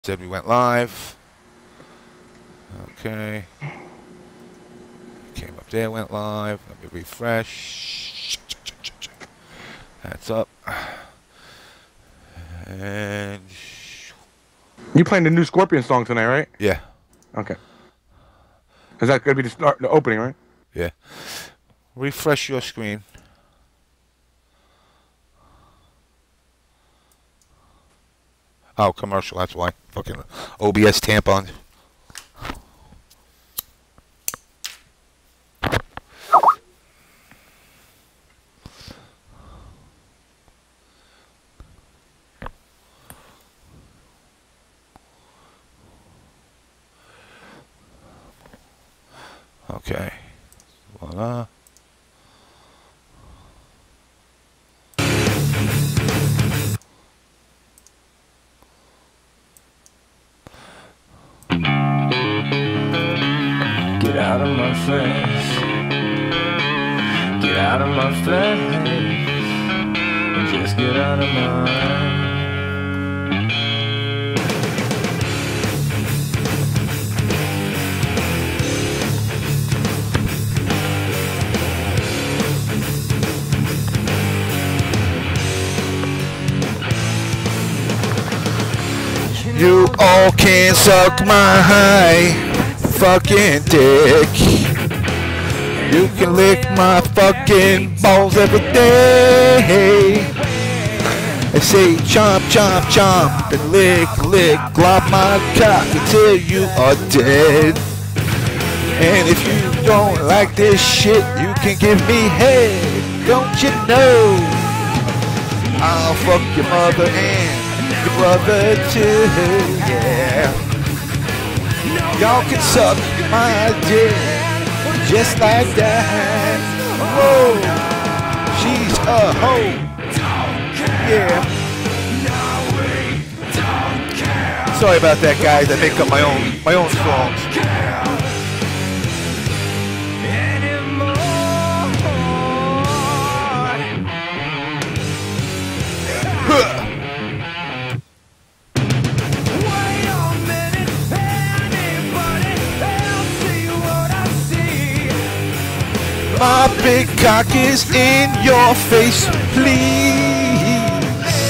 Said we went live. Okay. Came up there, went live. Let me refresh. That's up. And You playing the new Scorpion song tonight, right? yeah. Okay. Is that going to be the opening, right? Yeah. Refresh your screen. Oh, commercial, that's why. Fucking OBS tampon. Okay. Voila. Get out of my face. Get out of my face. And just get out of mine. You all can suck my fucking dick. You can lick my fucking balls every day. I say chomp, chomp, chomp, and lick, lick, glop my cock until you are dead. And if you don't like this shit, you can give me head, don't you know? I'll fuck your mother and your brother too, yeah. Y'all can suck my dick just like that. Whoa, she's a hoe, yeah. Sorry about that, guys. I make up my own songs. My big cock is in your face, please.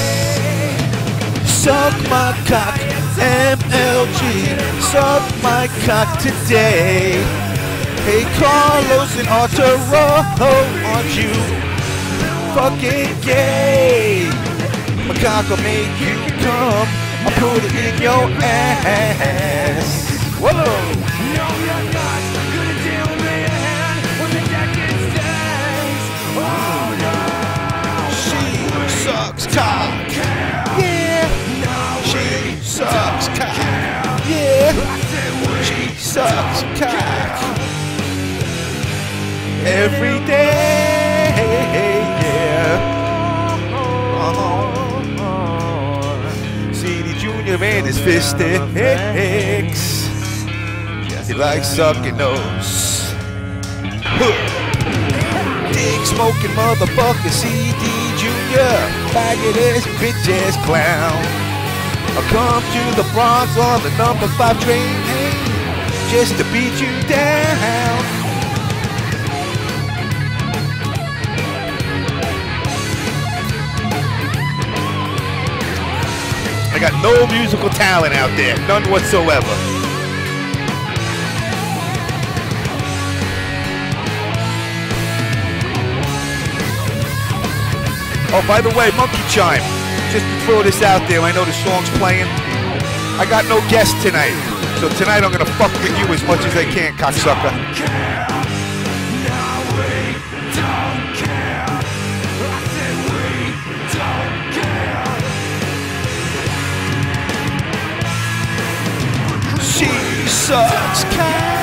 Suck my cock, MLG. Suck my cock today. Hey, Carlos and Arturo, aren't you fucking gay? My cock will make you come. I'll put it in your ass. Whoa. No, you're not gonna deal me a hand when the deck is stacked. Oh no. She sucks cock. Yeah. She sucks cock. Yeah. She sucks cock. Every day. Yeah. CD Junior and his fistics. He likes sucking those. Dick smoking motherfucker, CD Junior, faggot ass bitch ass clown. I'll come to the Bronx on the number 5 train just to beat you down. I got no musical talent out there, none whatsoever. Oh, by the way, Monkey Chime, just to throw this out there, I know the song's playing. I got no guest tonight, so tonight I'm gonna fuck with you as much as I can, cocksucker. She sucks cock.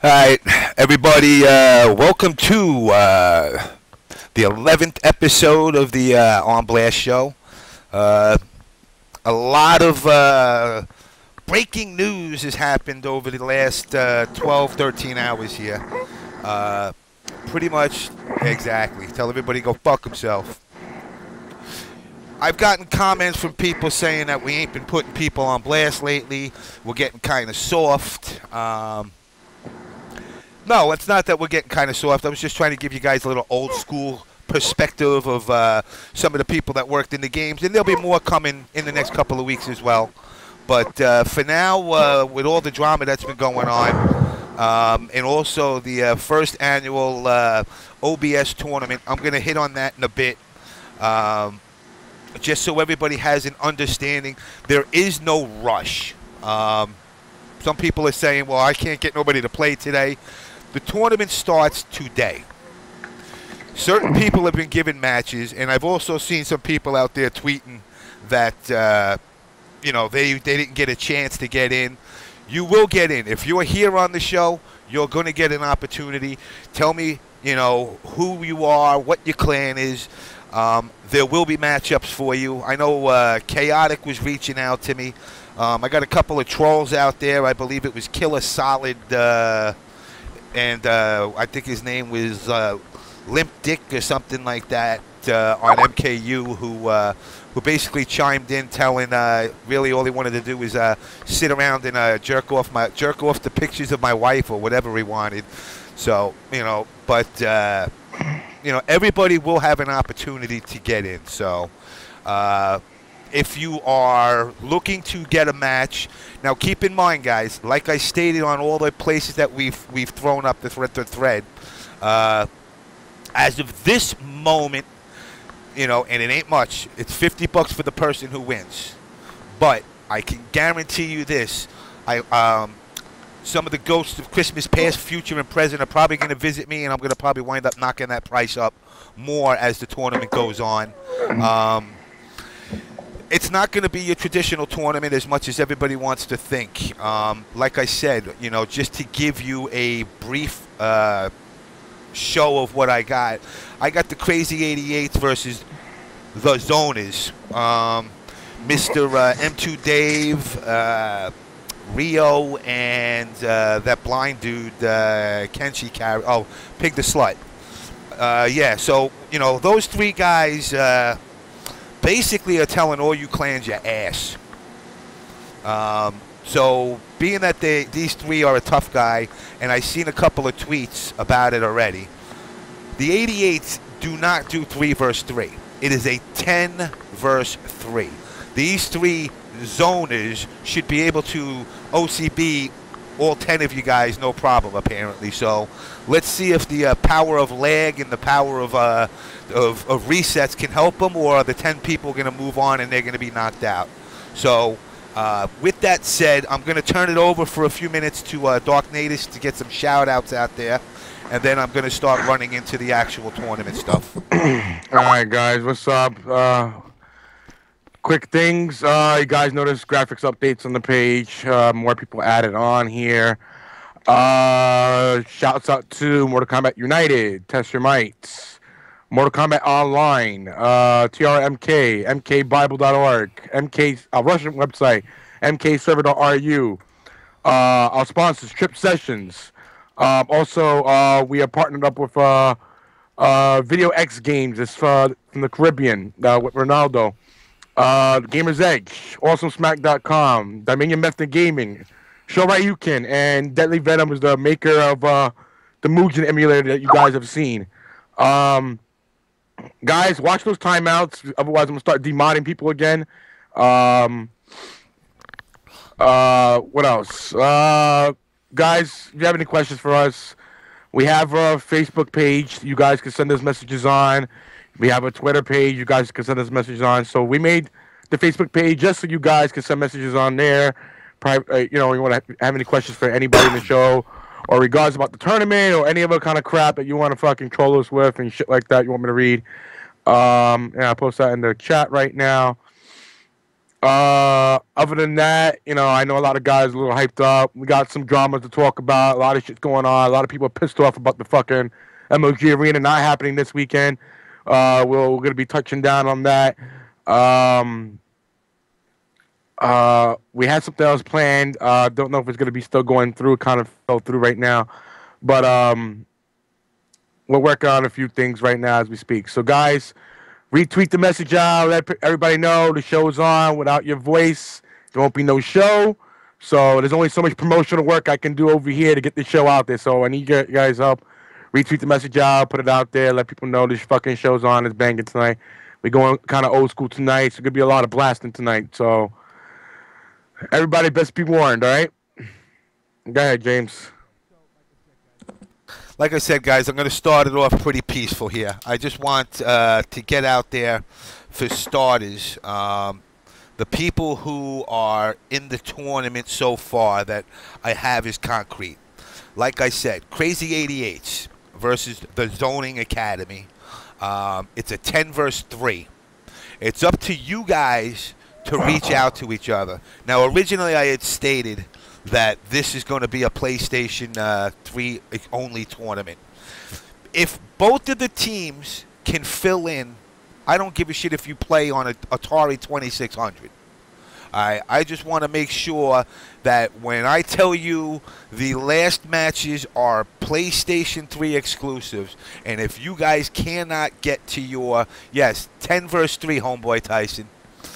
right, everybody, welcome to the 11th episode of the On Blast show. A lot of breaking news has happened over the last 12, 13 hours here. Pretty much, exactly. Tell everybody to go fuck himself. I've gotten comments from people saying that we ain't been putting people on blast lately. We're getting kind of soft. No, it's not that we're getting kind of soft. I was just trying to give you guys a little old school perspective of some of the people that worked in the games. And there'll be more coming in the next couple of weeks as well. But for now, with all the drama that's been going on, and also the first annual OBS tournament, I'm going to hit on that in a bit. Just so everybody has an understanding, there is no rush. Some people are saying, well, I can't get nobody to play today. The tournament starts today. Certain people have been given matches, and I've also seen some people out there tweeting that, you know, they didn't get a chance to get in. You will get in. If you're here on the show, you're going to get an opportunity. Tell me, you know, who you are, what your clan is. There will be matchups for you. I know Chaotic was reaching out to me. I got a couple of trolls out there. I believe it was Killer Solid, and I think his name was Limp Dick or something like that on MKU, who basically chimed in, telling really all he wanted to do was sit around and jerk off the pictures of my wife or whatever he wanted. So, you know, but you know, everybody will have an opportunity to get in. So if you are looking to get a match, now keep in mind, guys, like I stated on all the places that we've thrown up the thread, as of this moment, you know, and it ain't much, it's $50 for the person who wins. But I can guarantee you this, some of the ghosts of Christmas past, future, and present are probably going to visit me, and I'm going to probably wind up knocking that price up more as the tournament goes on. It's not going to be your traditional tournament as much as everybody wants to think. Like I said, you know, just to give you a brief show of what I got the Crazy 88s versus the Zoners. Mr. M2 Dave, Rio, and that blind dude, Kenshi Carry. Oh, Pig the Slut. Yeah, so, you know, those three guys basically are telling all you clans your ass. So, being that these three are a tough guy, and I've seen a couple of tweets about it already, the 88s do not do 3 versus 3. It is a 10 versus 3. These three zoners should be able to OCB all 10 of you guys, no problem, apparently. So let's see if the power of lag and the power of resets can help them, or are the 10 people going to move on and they're going to be knocked out. So with that said, I'm going to turn it over for a few minutes to Dark Natus to get some shout-outs out there, and then I'm going to start running into the actual tournament stuff. All right, guys, what's up? Quick things. You guys notice graphics updates on the page. More people added on here. Shouts out to Mortal Kombat United, Test Your Mites, Mortal Kombat Online, TRMK, MKBible.org, MK Russian website, MKserver.ru. Our sponsors, Trip Sessions. Also, we are partnered up with Video X Games. It's from the Caribbean with Ronaldo. Gamer's Edge, AwesomeSmack.com, Dominion Method Gaming, Show Right You Can, and Deadly Venom is the maker of the Mugen emulator that you guys have seen. Guys, watch those timeouts, otherwise I'm going to start demodding people again. What else? Guys, if you have any questions for us, we have a Facebook page you guys can send us messages on. We have a Twitter page you guys can send us messages on. So we made the Facebook page just so you guys can send messages on there. You know, you want to have any questions for anybody in the show, or regards about the tournament, or any other kind of crap that you want to fucking troll us with and shit like that you want me to read. And I'll post that in the chat right now. Other than that, I know a lot of guys are a little hyped up. We got some dramas to talk about. A lot of shit's going on. A lot of people are pissed off about the fucking MOG Arena not happening this weekend. We're gonna be touching down on that. We had something else planned. Don't know if it's gonna be still going through. Kind of fell through right now, but we're working on a few things right now as we speak. So, guys, retweet the message out. Let everybody know the show's on. Without your voice, there won't be no show. So there's only so much promotional work I can do over here to get the show out there. So I need you guys' help. Retweet the message out. Put it out there. Let people know this fucking show's on. It's banging tonight. We're going kind of old school tonight. So it's going to be a lot of blasting tonight. So everybody best be warned, all right? Go ahead, James. Like I said, guys, I'm going to start it off pretty peaceful here. I just want to get out there, for starters, the people who are in the tournament so far that I have is concrete. Like I said, Crazy 88s versus the Zoning Academy. It's a 10 versus 3. It's up to you guys to reach out to each other. Now, originally I had stated that this is going to be a PlayStation 3 only tournament. If both of the teams can fill in, I don't give a shit if you play on an Atari 2600. I just want to make sure that when I tell you the last matches are PlayStation 3 exclusives, and if you guys cannot get to your, yes, 10 versus 3, homeboy Tyson,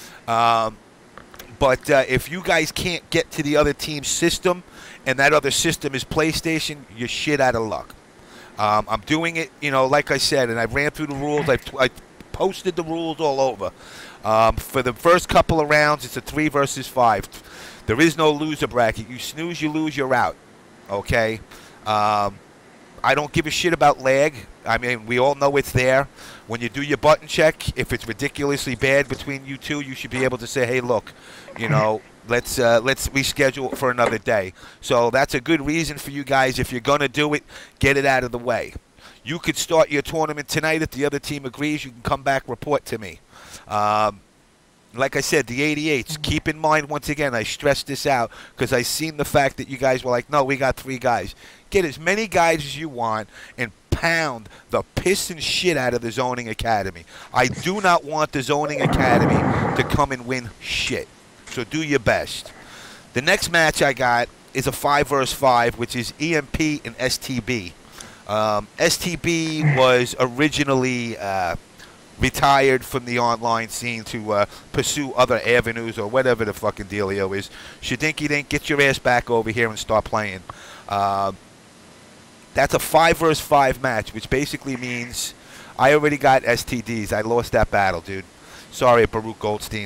but if you guys can't get to the other team's system, and that other system is PlayStation, you're shit out of luck. I'm doing it, like I said, and I ran through the rules. I posted the rules all over. For the first couple of rounds, it's a 3 versus 5. There is no loser bracket. You snooze, you lose, you're out. Okay? I don't give a shit about lag. I mean, we all know it's there. When you do your button check, if it's ridiculously bad between you two, you should be able to say, hey, look, let's reschedule it for another day. So that's a good reason for you guys. If you're going to do it, get it out of the way. You could start your tournament tonight. If the other team agrees, you can come back, report to me. Like I said, the 88s, keep in mind, once again, I stressed this out because I seen the fact that you guys were like, no, we got 3 guys. Get as many guys as you want and pound the piss and shit out of the Zoning Academy. I do not want the Zoning Academy to come and win shit. So do your best. The next match I got is a 5 versus 5, which is EMP and STB. STB was originally retired from the online scene to pursue other avenues or whatever the fucking dealio is. Shadinky Dink, get your ass back over here and start playing. That's a 5 versus 5 match, which basically means I already got STDs. I lost that battle, dude. Sorry, Baruch Goldstein.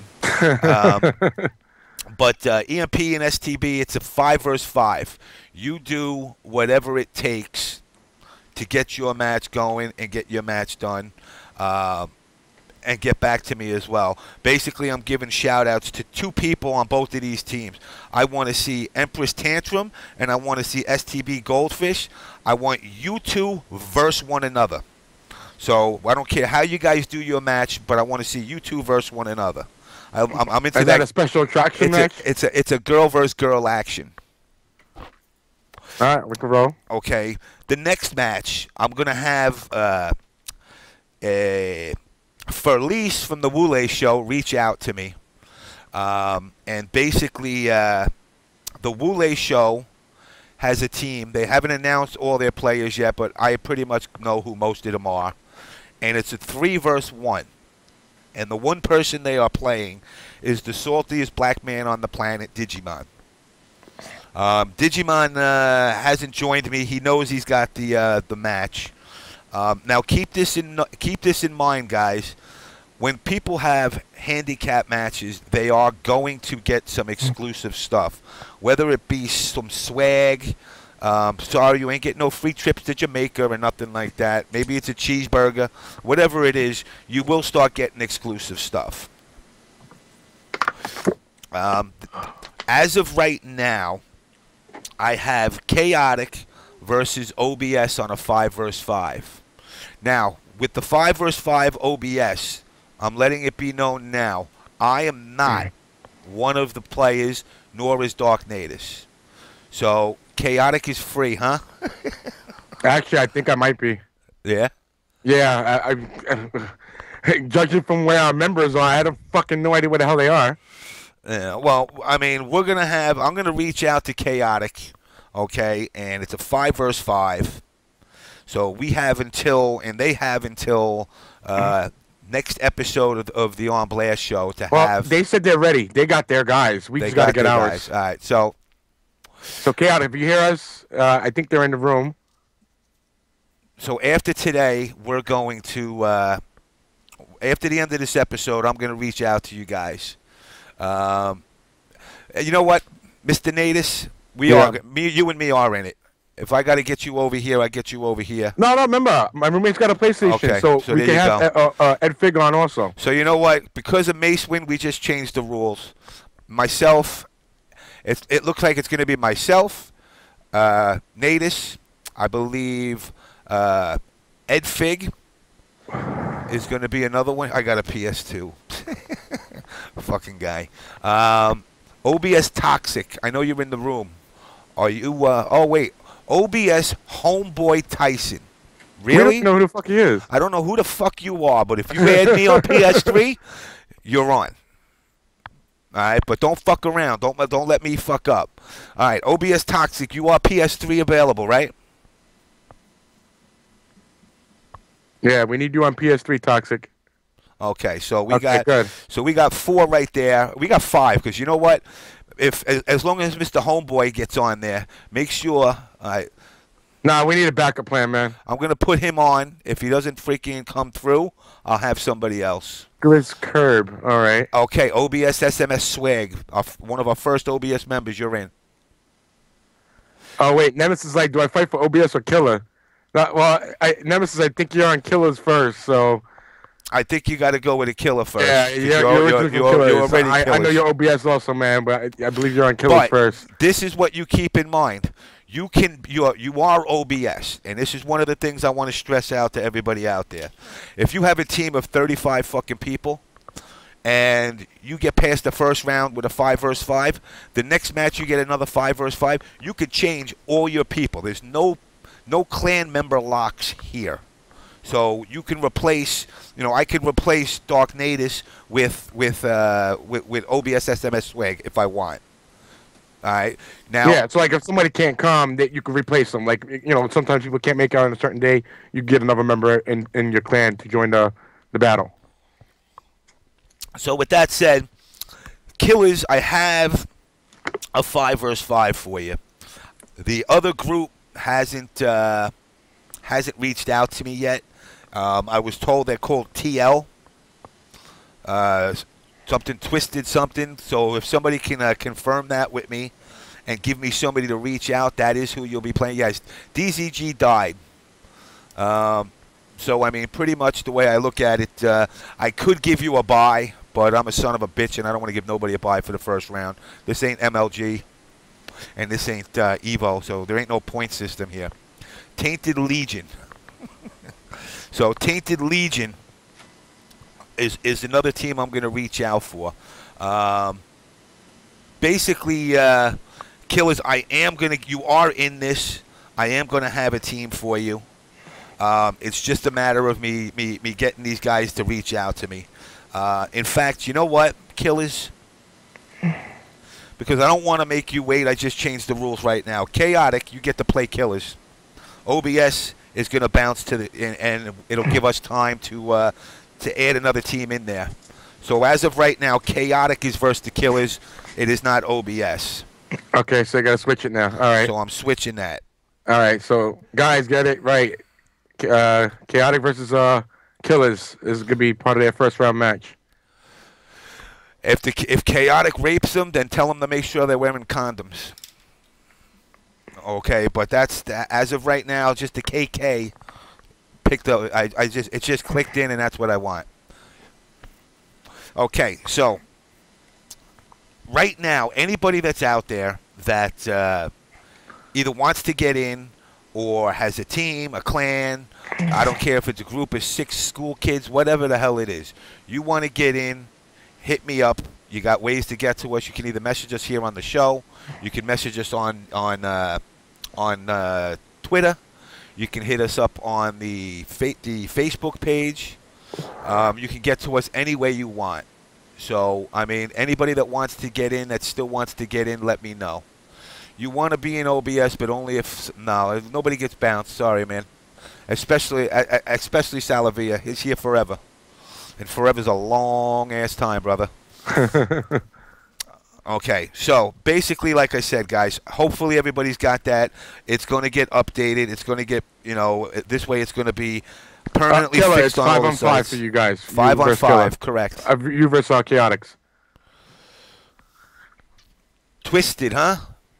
But EMP and STB, it's a 5 versus 5. You do whatever it takes to get your match going and get your match done. And get back to me as well. Basically, I'm giving shout-outs to 2 people on both of these teams. I want to see Empress Tantrum, and I want to see STB Goldfish. I want you 2 verse one another. So I don't care how you guys do your match, but I want to see you 2 verse one another. I'm into that. Is that a special attraction match? It's a girl versus girl action. All right, we can roll. Okay. The next match, I'm going to have Felice from the Wule Show reach out to me. And basically, the Wule Show has a team. They haven't announced all their players yet, but I pretty much know who most of them are. And it's a 3 versus 1. And the one person they are playing is the saltiest black man on the planet, Digimon. Digimon hasn't joined me. He knows he's got the match. Now keep this in mind, guys. When people have handicap matches, they are going to get some exclusive stuff, whether it be some swag. Sorry, you ain't getting no free trips to Jamaica or nothing like that. Maybe it's a cheeseburger. Whatever it is, you will start getting exclusive stuff. As of right now, I have Chaotic versus OBS on a 5 versus 5. Now, with the 5 versus 5 OBS, I'm letting it be known now, I am not one of the players, nor is Dark Natus. So Chaotic is free, huh? Actually, I think I might be. Yeah. Yeah, judging from where our members are, I had fucking no idea where the hell they are. Yeah. Well, I mean, I'm gonna reach out to Chaotic, okay, and it's a 5 versus 5. So they have until next episode of the On Blast show to have. They said they're ready. They got their guys. We just got to get ours. Guys. All right. So Chaotic, if you hear us, I think they're in the room. So after today, we're going to after the end of this episode, I'm going to reach out to you guys. You know what, Mr. Natus, you and me are in it. If I got to get you over here, I get you over here. No, remember, my roommate's got a PlayStation, okay, so we can have Ed Fig on also. So you know what? Because of Macewind, we just changed the rules. Myself, it looks like it's going to be myself, Natus, I believe Ed Fig is going to be another one. I got a PS2. Fucking guy. OBS Toxic. I know you're in the room. Are you? Oh, wait. OBS Homeboy Tyson. Really? We don't know who the fuck he is. I don't know who the fuck you are, but if you add me on PS3, you're on. All right, but don't fuck around. Don't let me fuck up. All right, OBS Toxic. You are PS3 available, right? Yeah, we need you on PS3, Toxic. Okay, so we got 4 right there. We got 5 because you know what? As long as Mr. Homeboy gets on there, make sure. Nah, we need a backup plan, man. I'm gonna put him on. If he doesn't freaking come through, I'll have somebody else. Grizz Curb. All right. Okay, OBS SMS Swag, one of our first OBS members. You're in. Oh wait, Nemesis is like, do I fight for OBS or Killer? Nemesis, I think you're on Killers first, so. I think you got to go with a Killer first. Yeah, you're already I know you're OBS also, man, but I believe you're on Killers first. This is what you keep in mind. You are OBS, and this is one of the things I want to stress out to everybody out there. If you have a team of 35 fucking people, and you get past the first round with a 5 versus 5, the next match you get another 5 versus 5, you could change all your people. There's no clan member locks here. So you can replace, I can replace Dark Natus with OBS SMS Swag if I want. All right. Now. Yeah, so like if somebody can't come, that you can replace them. Like sometimes people can't make it on a certain day. You get another member in your clan to join the battle. So with that said, Killers, I have a 5 versus 5 for you. The other group hasn't reached out to me yet. I was told they're called TL. Something twisted something. So if somebody can confirm that with me and give me somebody to reach out, that is who you'll be playing. Yes, DZG died. So, I mean, pretty much the way I look at it, I could give you a bye, but I'm a son of a bitch, and I don't want to give nobody a bye for the first round. This ain't MLG, and this ain't EVO, so there ain't no point system here. Tainted Legion. So Tainted Legion is another team I'm going to reach out for. Basically, Killers, you are in this. I am going to have a team for you. It's just a matter of me getting these guys to reach out to me. In fact, you know what, Killers? Because I don't want to make you wait, I just changed the rules right now. Chaotic, you get to play Killers. OBS is going to bounce to and it'll give us time to add another team in there. So as of right now, Chaotic is versus the Killers. It is not OBS. Okay, so I got to switch it now. All right. So I'm switching that. All right, so guys, get it right. Chaotic versus Killers is going to be part of their first round match. If Chaotic rapes them, then tell them to make sure they're wearing condoms. Okay, but that's as of right now, just the KK picked up. It just clicked in, and that's what I want. Okay, so right now, anybody that's out there that either wants to get in or has a team, a clan, I don't care if it's a group of 6 school kids, whatever the hell it is, you want to get in, hit me up. You got ways to get to us. You can either message us here on the show. You can message us on Twitter. You can hit us up on the Facebook page. You can get to us any way you want. So, I mean, anybody that wants to get in, that still wants to get in, let me know. You want to be in OBS, but only if nobody gets bounced. Sorry, man. Especially Salavia. He's here forever. And forever's a long-ass time, brother. Okay, so basically, like I said, guys, hopefully everybody's got that. It's going to get updated. It's going to get, this way it's going to be permanently Killer, fixed it's on all the 5-on-5 sites. for you guys. 5-on-5, correct. You versus Chaotix. Twisted, huh?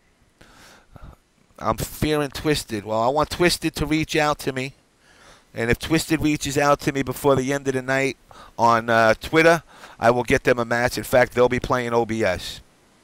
I'm fearing Twisted. Well, I want Twisted to reach out to me. And if Twisted reaches out to me before the end of the night on Twitter, I will get them a match. In fact, they'll be playing OBS.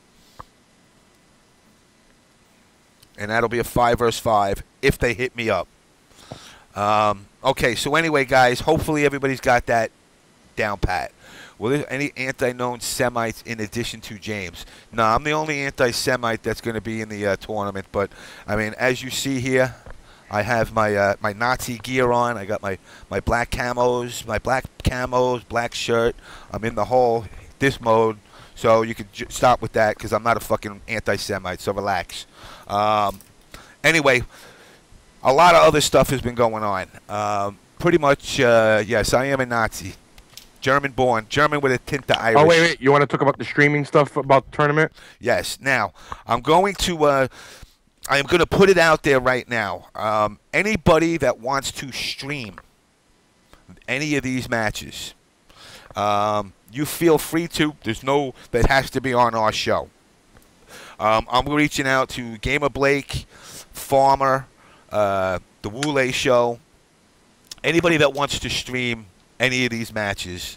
And that'll be a 5 versus 5 if they hit me up. Okay, so anyway, guys, hopefully everybody's got that down pat. Well, there's any anti-known Semites in addition to James? No, I'm the only anti-Semite that's going to be in the tournament. But, I mean, as you see here, I have my my Nazi gear on. I got my black camos, black shirt. I'm in the whole this mode, so you can stop with that because I'm not a fucking anti-Semite. So relax. Anyway, a lot of other stuff has been going on. Pretty much, yes, I am a Nazi, German-born, German with a tint to Irish. Oh wait, you want to talk about the streaming stuff about the tournament? Yes. Now, I'm going to. I am going to put it out there right now. Anybody that wants to stream any of these matches, you feel free to. There's no that has to be on our show. I'm reaching out to Gamer Blake, Farmer, the Wule Show. Anybody that wants to stream any of these matches.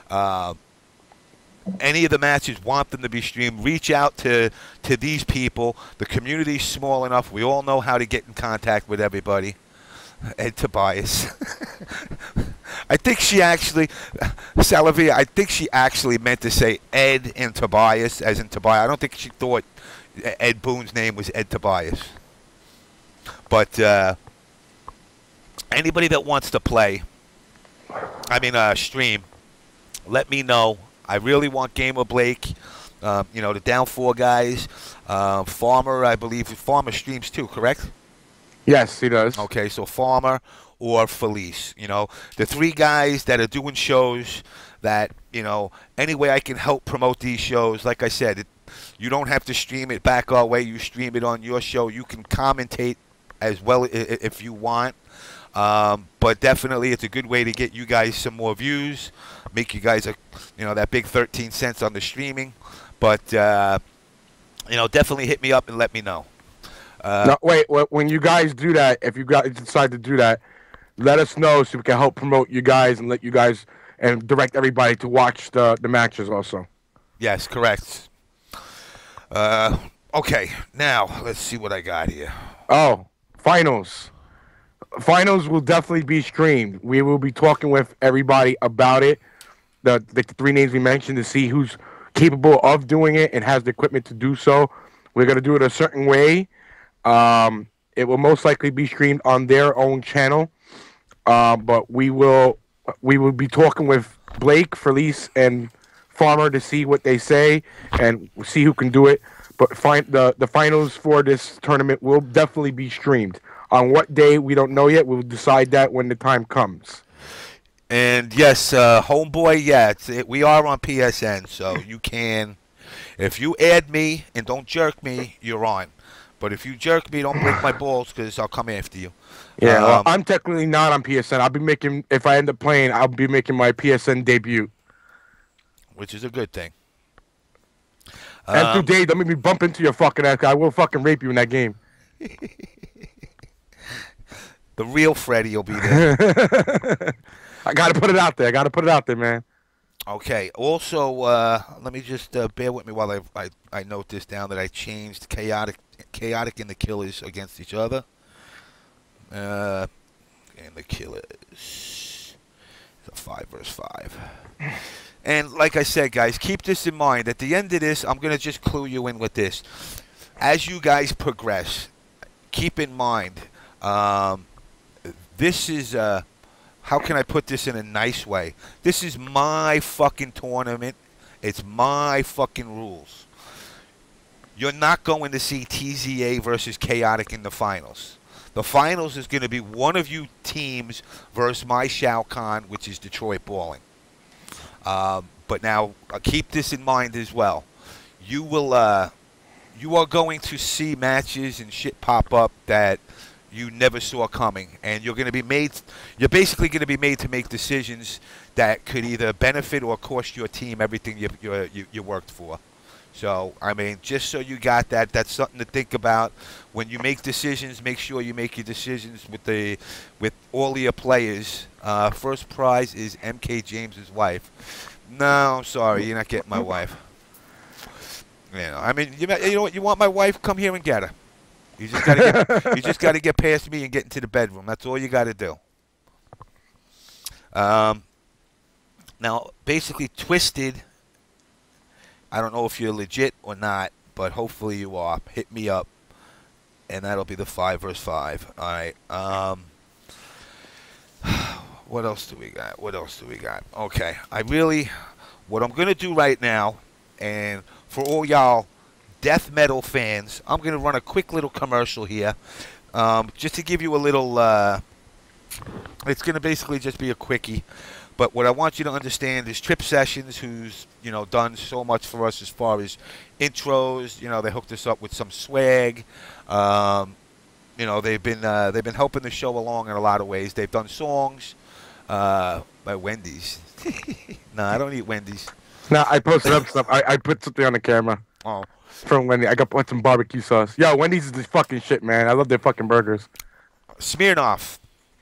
Any of the matches want them to be streamed, reach out to these people. The community's small enough. We all know how to get in contact with everybody. Ed Tobias. I think she actually, Salavia, I think she actually meant to say Ed and Tobias, as in Tobias. I don't think she thought Ed Boone's name was Ed Tobias. But anybody that wants to play, stream, let me know. I really want Gamer Blake, the Down 4 guys. Farmer, I believe. Farmer streams too, correct? Yes, he does. Okay, so Farmer or Felice. The three guys that are doing shows that, any way I can help promote these shows. Like I said, you don't have to stream it back our way. You stream it on your show. You can commentate as well if you want. But definitely it's a good way to get you guys some more views, make you guys that big 13 cents on the streaming. But definitely hit me up and let me know. No, wait, when you guys do that, if you guys decide to do that, let us know so we can help promote you guys and let you guys and direct everybody to watch the matches also. Yes, correct. Okay, now let's see what I got here. Oh, finals. Finals will definitely be streamed. We will be talking with everybody about it. The three names we mentioned to see who's capable of doing it and has the equipment to do so. We're going to do it a certain way. It will most likely be streamed on their own channel. But we will be talking with Blake, Felice, and Farmer to see what they say and see who can do it. But the finals for this tournament will definitely be streamed. On what day, we don't know yet. We'll decide that when the time comes. And yes, Homeboy, we are on PSN, so you can, if you add me and don't jerk me, you're on. But if you jerk me, don't break my balls because I'll come after you. Yeah, well, I'm technically not on PSN. I'll be making, if I end up playing, I'll be making my PSN debut. Which is a good thing. And today, don't make me bump into your fucking ass. I will fucking rape you in that game. The real Freddy will be there. I got to put it out there. Man. Okay. Also, let me just bear with me while I note this down that I changed Chaotic and the Killers against each other. And the Killers. 5 versus 5. And like I said, guys, keep this in mind. At the end of this, I'm going to just clue you in with this. As you guys progress, keep in mind, this is, how can I put this in a nice way? This is my fucking tournament. It's my fucking rules. You're not going to see TZA versus Chaotic in the finals. The finals is going to be one of you teams versus my Shao Kahn, which is Detroit Balling. But now, keep this in mind as well. You will, you are going to see matches and shit pop up that you never saw coming, and you're going to be made. You're basically going to be made to make decisions that could either benefit or cost your team everything you worked for. So, I mean, just so you got that, that's something to think about. When you make decisions, make sure you make your decisions with all of your players. First prize is MK James's wife. No, I'm sorry, you're not getting my wife. You know, I mean, you know what? You want my wife? Come here and get her. You just gotta get past me and get into the bedroom. That's all you gotta do. Now, basically, Twisted. I don't know if you're legit or not, but hopefully you are. Hit me up, and that'll be the 5 versus 5. All right. What else do we got? What else do we got? Okay. What I'm gonna do right now, and for all y'all death metal fans, I'm gonna run a quick little commercial here, just to give you a little. It's gonna basically just be a quickie. But what I want you to understand is Trip Sessions, who's, you know, done so much for us as far as intros. You know, they hooked us up with some swag. You know, they've been helping the show along in a lot of ways. They've done songs by Wendy's. No, I don't eat Wendy's. No, I posted up stuff. I put something on the camera. Oh, from Wendy's. I got put some barbecue sauce. Yo, Wendy's is the fucking shit, man. I love their fucking burgers. Smirnoff.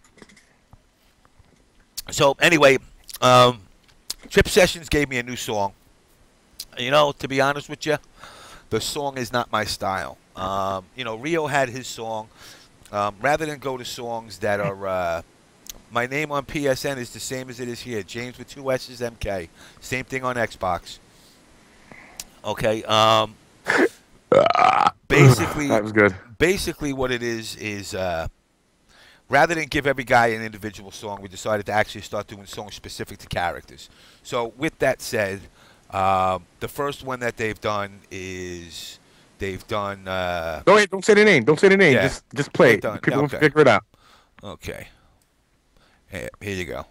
So anyway, Trip Sessions gave me a new song. You know, to be honest with you, the song is not my style. You know, Rio had his song. Rather than go to songs that are, my name on PSN is the same as it is here. James with 2 S's, MK. Same thing on Xbox. Okay. Basically, that was good. Basically, what it is rather than give every guy an individual song, we decided to actually start doing songs specific to characters. So with that said, the first one that they've done is no, wait, don't say the name. Don't say the name. Yeah. Just play it. People will figure it out. Okay. Here you go.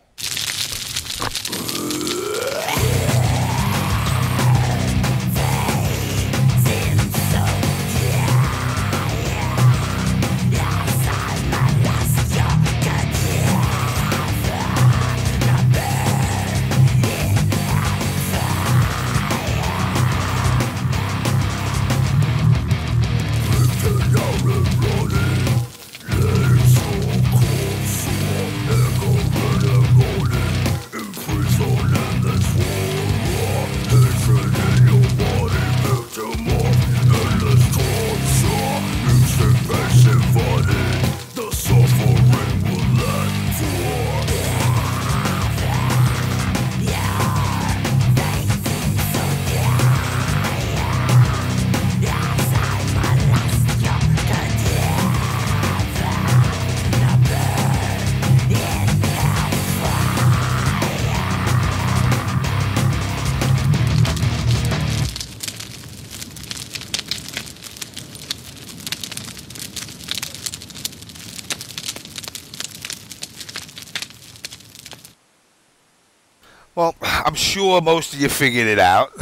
Well, I'm sure most of you figured it out.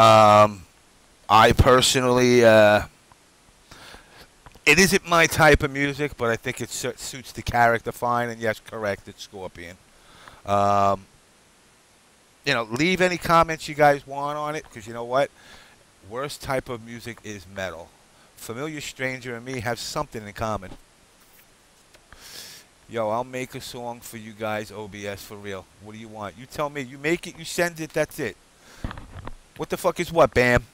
I personally, it isn't my type of music, but I think it suits the character fine. And yes, correct, it's Scorpion. You know, leave any comments you guys want on it, because you know what? Worst type of music is metal. Familiar Stranger and me have something in common. Yo, I'll make a song for you guys, OBS, for real. What do you want? You tell me. You make it, you send it, that's it. What the fuck is what, Bam?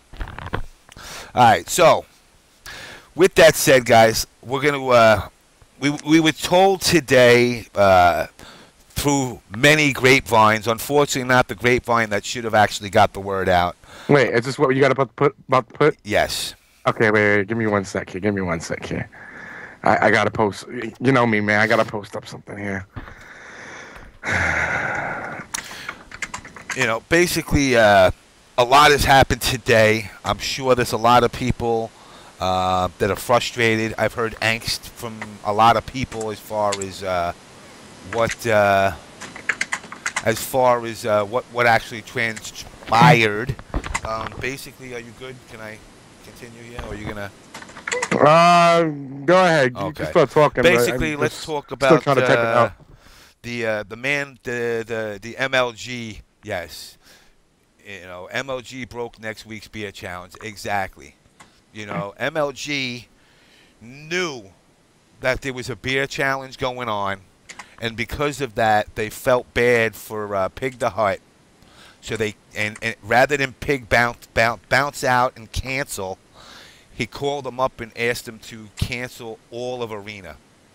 Alright, so, with that said, guys, we're going to we were told today through many grapevines. Unfortunately, not the grapevine that should have actually got the word out. Wait, is this what you got to put? Yes. Okay, wait. Give me 1 sec here. Give me 1 sec here. I gotta post. You know me, man. I gotta post up something here. You know, basically, a lot has happened today. I'm sure there's a lot of people that are frustrated. I've heard angst from a lot of people as far as what actually transpired. Basically, are you good? Can I continue here, or are you gonna? Go ahead. You Okay. can start talking. Basically, I'm let's just talk still about trying to type it out. the MLG. Yes, you know, MLG broke next week's beer challenge. Exactly. You know, MLG knew that there was a beer challenge going on, and because of that, they felt bad for Pig the Hut. So they and rather than Pig bounce out and cancel, he called them up and asked them to cancel all of Arena.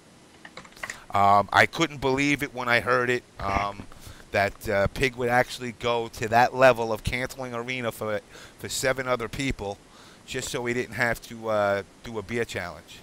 I couldn't believe it when I heard it, that Pig would actually go to that level of canceling Arena for 7 other people just so he didn't have to do a beer challenge.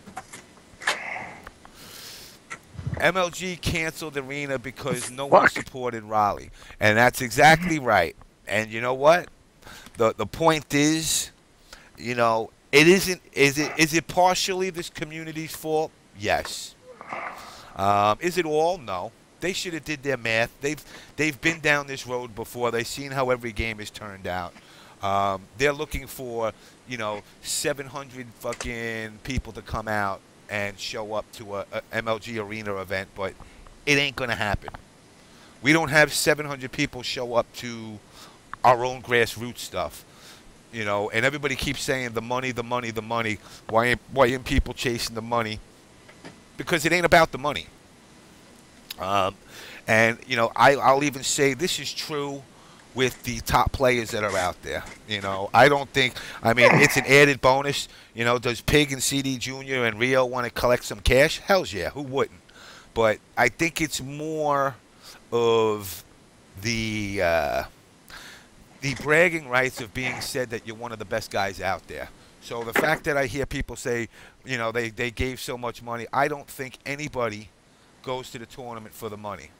MLG canceled Arena because no one supported Raleigh. And that's exactly right. And you know what? The point is, you know, it isn't. Is it partially this community's fault? Yes. Is it all? No. They should have did their math. They've been down this road before. They've seen how every game has turned out. They're looking for, you know, 700 fucking people to come out and show up to a MLG Arena event, but it ain't gonna happen. We don't have 700 people show up to our own grassroots stuff. You know, and everybody keeps saying the money, the money, the money. Why ain't people chasing the money? Because it ain't about the money. And, you know, I'll even say this is true with the top players that are out there. You know, I don't think, I mean, it's an added bonus. You know, does Pig and CD Jr. and Rio want to collect some cash? Hells yeah, who wouldn't? But I think it's more of the bragging rights of being said that you're one of the best guys out there. So the fact that I hear people say, you know, they gave so much money, I don't think anybody goes to the tournament for the money.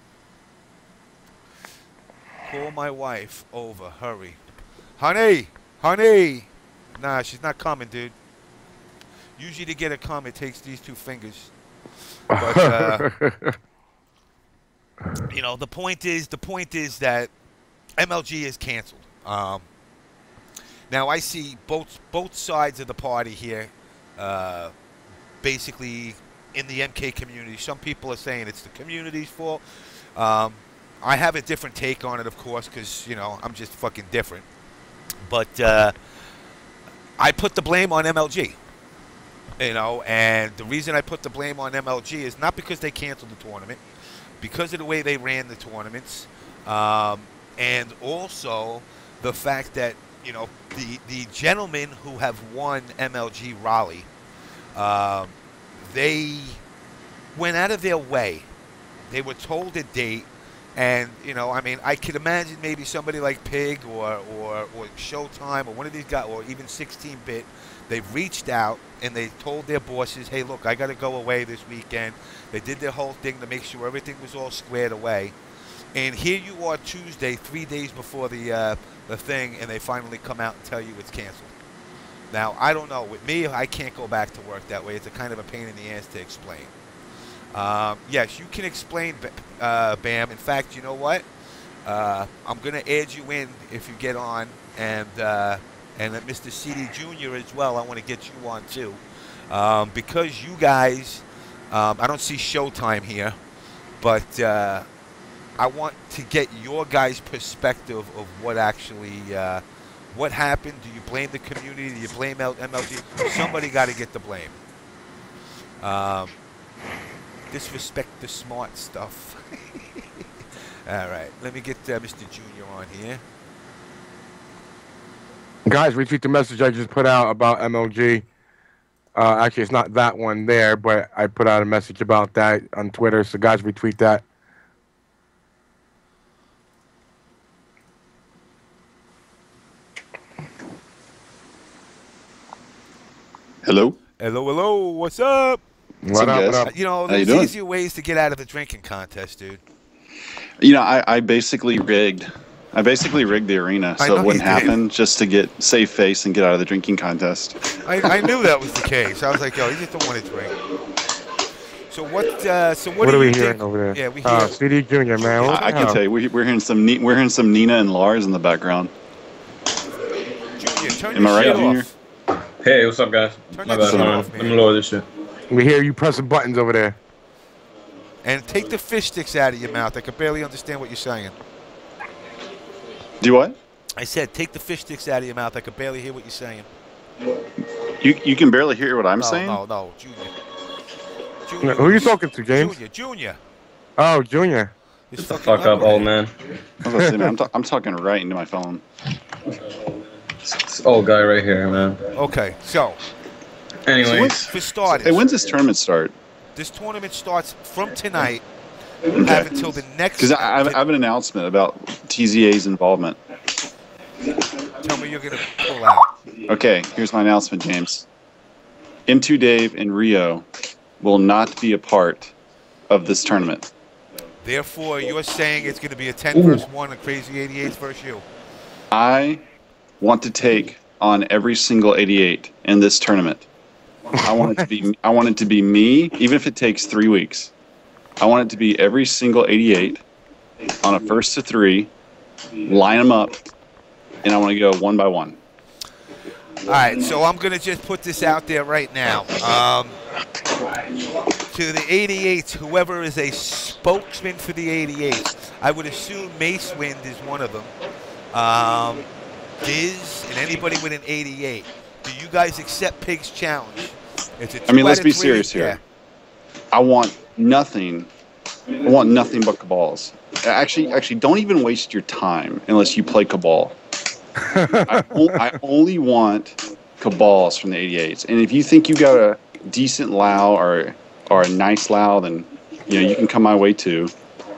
Call my wife over, hurry. Honey! Honey! Nah, she's not coming, dude. Usually to get her come, it takes these 2 fingers. But, you know, the point is that MLG is canceled. Now I see both sides of the party here, basically in the MK community. Some people are saying it's the community's fault. I have a different take on it, of course, because, you know, I'm just fucking different. But I put the blame on MLG. You know, and the reason I put the blame on MLG is not because they canceled the tournament, because of the way they ran the tournaments, and also the fact that, you know, the gentlemen who have won MLG Raleigh, they went out of their way. They were told a date. And, you know, I mean, I could imagine maybe somebody like Pig or Showtime or one of these guys, or even 16-Bit, they've reached out and they told their bosses, hey, look, I got to go away this weekend. They did their whole thing to make sure everything was all squared away. And here you are Tuesday, 3 days before the thing, and they finally come out and tell you it's canceled. Now, I don't know. With me, I can't go back to work that way. It's a kind of a pain in the ass to explain. Yes, you can explain, Bam. In fact, you know what? I'm going to add you in if you get on, and Mr. CD Jr. as well. I want to get you on too, because you guys, I don't see Showtime here, but I want to get your guys' perspective of what actually what happened. Do you blame the community? Do you blame MLG? Somebody got to get the blame. Disrespect the smart stuff. All right, let me get Mr. Junior on here. Guys, retweet the message I just put out about MLG. Actually, it's not that one there, but I put out a message about that on Twitter, so guys retweet that. Hello. Hello. What's up? What up? guys? What up? You know, How you there's doing? easier ways to get out of the drinking contest, dude. You know, I basically rigged. I basically rigged the arena I so know it wouldn't you did. happen, just to get save face and get out of the drinking contest. I knew that was the case. I was like, yo, he just don't want to drink. So what? So what What do are we you hearing think? over there? Yeah, we hear. CD Junior, man. What I the can hell? tell you, we're hearing some Nina and Lars in the background. Junior, turn Am your I right, shit Junior? off. Hey, what's up, guys? Turn My that bad. shit Hold off, on. man. Let me lower this shit. We hear you pressing buttons over there. And take the fish sticks out of your mouth. I can barely understand what you're saying. Do what? I said, take the fish sticks out of your mouth. I can barely hear what you're saying. You can barely hear what I'm saying. No, Junior. Who are you talking to, James? Junior. Oh, Junior. This Shut the fucking fuck up, old knucklehead. man. I was about to say, man, I'm talking right into my phone. This old guy right here, man. Okay, so Anyways, for starters, Hey, when's this tournament start? this tournament starts from tonight. We'll have until the next. Because I have an announcement about TZA's involvement. Tell me you're gonna pull out. Okay, here's my announcement, James. M2 Dave and Rio will not be a part of this tournament. Therefore, you're saying it's gonna be a 10 versus 1, a crazy 88s versus you. I want to take on every single 88 in this tournament. I want it to be me, even if it takes 3 weeks. I want it to be every single 88 on a 1st to 3, line them up, and I want to go one by one. All right, so I'm gonna just put this out there right now. To the 88s, whoever is a spokesman for the 88s, I would assume Mace Wind is one of them. Diz and anybody with an 88. Do you guys accept Pig's challenge? It's a I mean, 2 let's out of be 3, serious here. yeah. I want nothing. I want nothing but cabals. Actually, don't even waste your time unless you play cabal. I only want cabals from the 88s. And if you think you got a decent Lao or a nice Lao, then you can come my way too.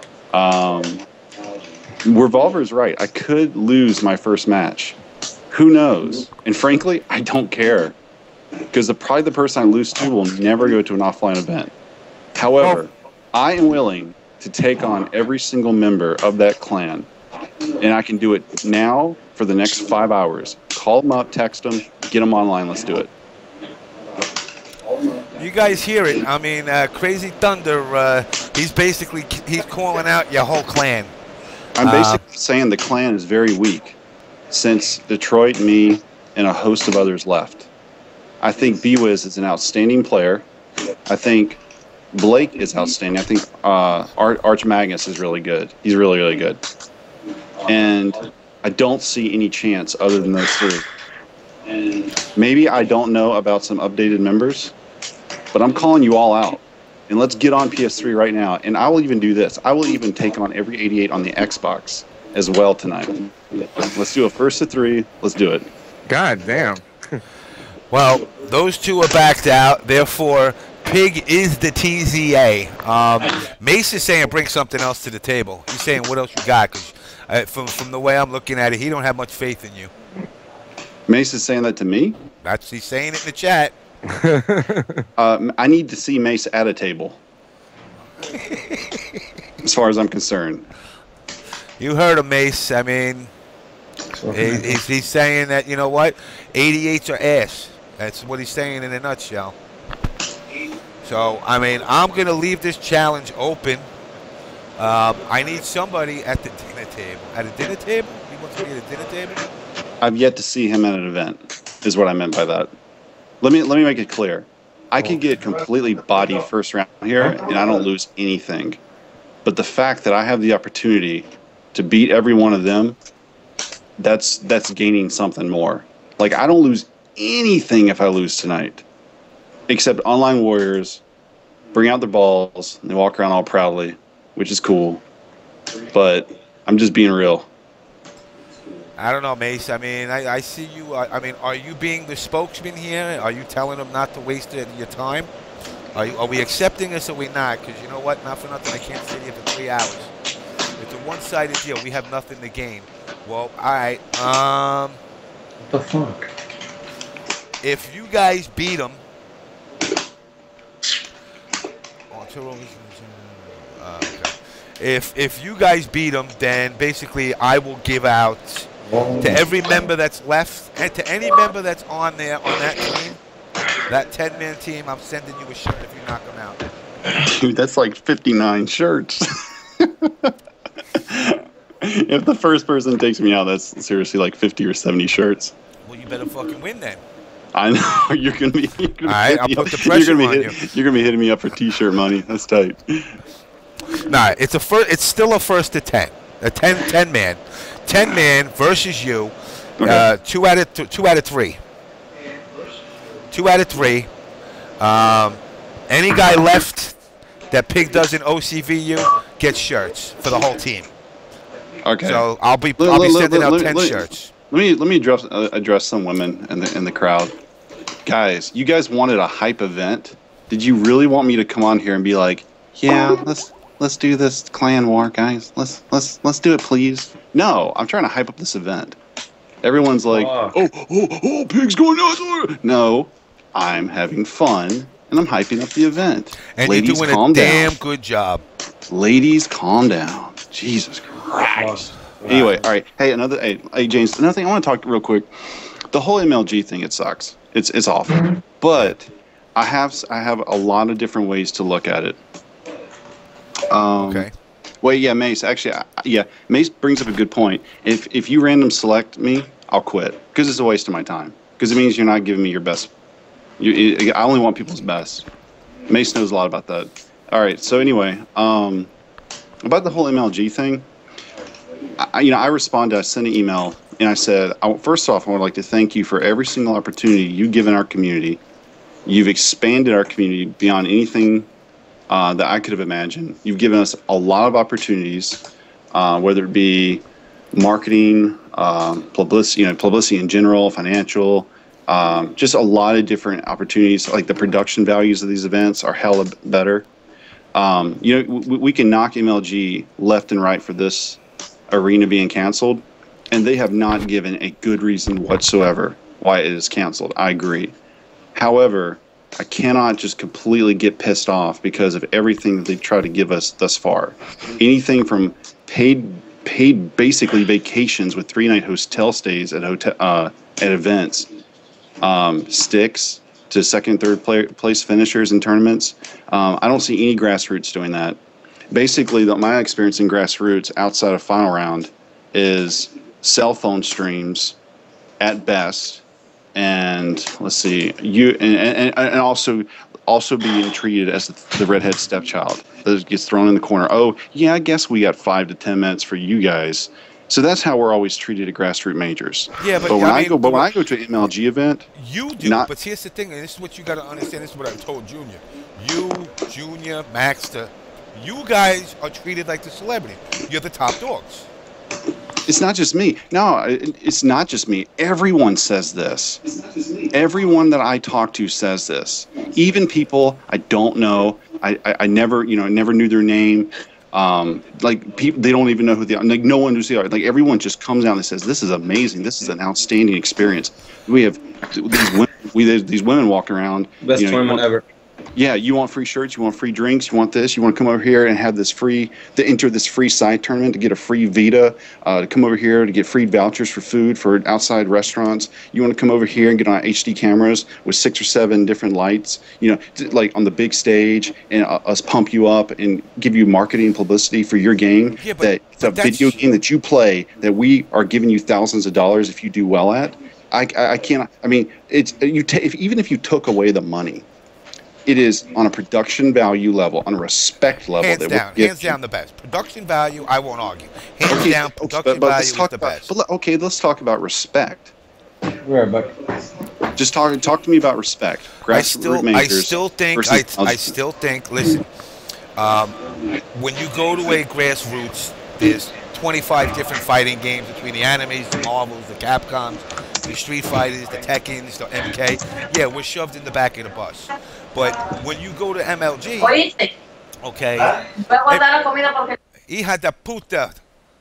Revolver's right. I could lose my first match. Who knows? And frankly, I don't care. Because probably the person I lose to will never go to an offline event. However, I am willing to take on every single member of that clan. And I can do it now for the next 5 hours. Call them up, text them, get them online. Let's do it. You guys hear it. I mean, Crazy Thunder, he's calling out your whole clan. I'm basically saying the clan is very weak since Detroit, me, and a host of others left. I think B-Wiz is an outstanding player. I think Blake is outstanding. I think Arch Magnus is really good. He's really, really good. And I don't see any chance other than those three. Maybe I don't know about some updated members, but I'm calling you all out. And let's get on PS3 right now. And I will even do this. I will even take on every 88 on the Xbox as well tonight. Let's do a 1st to 3. Let's do it. God damn. Well, those two are backed out. Therefore, Pig is the TZA. Mace is saying bring something else to the table. He's saying what else you got? Because from the way I'm looking at it, he don't have much faith in you. Mace is saying that to me. He's saying it in the chat. I need to see Mace at a table. As far as I'm concerned. You heard him, Mace. I mean, he's saying that, you know what? 88s are ass. That's what he's saying in a nutshell. So, I mean, I'm going to leave this challenge open. I need somebody at the dinner table. At a dinner table? He wants to be at a dinner table? I've yet to see him at an event, is what I meant by that. Let me make it clear. I could get completely bodied first round here, and I don't lose anything. But the fact that I have the opportunity to beat every one of them, that's gaining something more. Like, I don't lose anything if I lose tonight. Except online warriors bring out their balls, and they walk around all proudly, which is cool. But I'm just being real. I don't know, Mace. I mean, I see you. I mean, are you being the spokesman here? Are you telling them not to waste your time? Are we accepting this or are we not? Because you know what? Not for nothing, I can't sit here for 3 hours. It's a one-sided deal. We have nothing to gain. Well, all right. What the fuck? If you guys beat them, if you guys beat them, then basically I will give out to every member that's left and to any member that's on there on that team, that 10-man team. I'm sending you a shirt if you knock them out. Dude, that's like 59 shirts. If the first person takes me out, that's seriously like 50 or 70 shirts. Well, you better fucking win then. I know you're gonna be. All right, I'll put the pressure on you. You're gonna be hitting me up for T-shirt money. That's tight. Nah, it's still a first to 10, a 10 man versus you. Okay. 2 out of 3. 2 out of 3. Any guy left that Pig doesn't OCV you gets shirts for the whole team. Okay. So I'll be sending out 10 shirts. Let me address some women in the crowd. Guys, you guys wanted a hype event. Did you really want me to come on here and be like, yeah, let's do this clan war, guys. Let's do it, please. No, I'm trying to hype up this event. Everyone's like, oh, Pig's going out. No, I'm having fun and I'm hyping up the event. And Ladies, you're doing calm a damn down. good job. Ladies, calm down. Jesus Christ. Anyway, all right. Hey, James. Another thing I want to talk real quick. The whole MLG thing, it sucks. It's awful. But I have a lot of different ways to look at it. Okay. Well, yeah, Mace. Actually, Mace brings up a good point. If you random select me, I'll quit because it's a waste of my time. Because it means you're not giving me your best. I only want people's best. Mace knows a lot about that. All right. So anyway, about the whole MLG thing. I responded. I sent an email and I said, first off, I would like to thank you for every single opportunity you've given our community. You've expanded our community beyond anything that I could have imagined. You've given us a lot of opportunities, whether it be marketing, publicity in general, financial, just a lot of different opportunities. Like the production values of these events are hella better. We can knock MLG left and right for this arena being canceled, and they have not given a good reason whatsoever why it is canceled. I agree. However, I cannot just completely get pissed off because of everything that they've tried to give us thus far. Anything from paid basically vacations with 3-night hotel stays at events, sticks to second and third place finishers in tournaments. I don't see any grassroots doing that. Basically, my experience in grassroots outside of final round is cell phone streams at best, and let's see, and also being treated as the redhead stepchild that gets thrown in the corner. Oh yeah, I guess we got 5 to 10 minutes for you guys. So that's how we're always treated at grassroots majors. Yeah, but when I go to an MLG event, you do. But here's the thing, and this is what you got to understand. This is what I told Junior. You, Junior, Maxter, you guys are treated like the celebrity. You're the top dogs. It's not just me. No, it's not just me. Everyone says this. Everyone that I talk to says this. Even people I don't know. I never knew their name. Like people, they don't even know who they are. Like no one knows who they are. Like everyone just comes out and says, "This is amazing. This is an outstanding experience." We have these women walk around. Best tournament ever. Yeah, you want free shirts, you want free drinks, you want this, you want to come over here and have this enter this free side tournament to get a free Vita, to come over here to get free vouchers for food for outside restaurants. You want to come over here and get on HD cameras with 6 or 7 different lights, like on the big stage, and us pump you up and give you marketing publicity for your game. Yeah, but it's a video game that you play that we are giving you thousands of dollars if you do well at. I can't. I mean, even if you took away the money. It is on a production value level, on a respect level. Hands down the best. Production value, I won't argue. Hands down, production value is the best. Okay, let's talk about respect. Where, but just talk to me about respect. I still think. Listen, when you go to a grassroots, there's 25 different fighting games between the animes, the Marvels, the Capcoms, the Street Fighters, the Tekkens, the MK. Yeah, we're shoved in the back of the bus. But when you go to MLG, okay, hija de puta.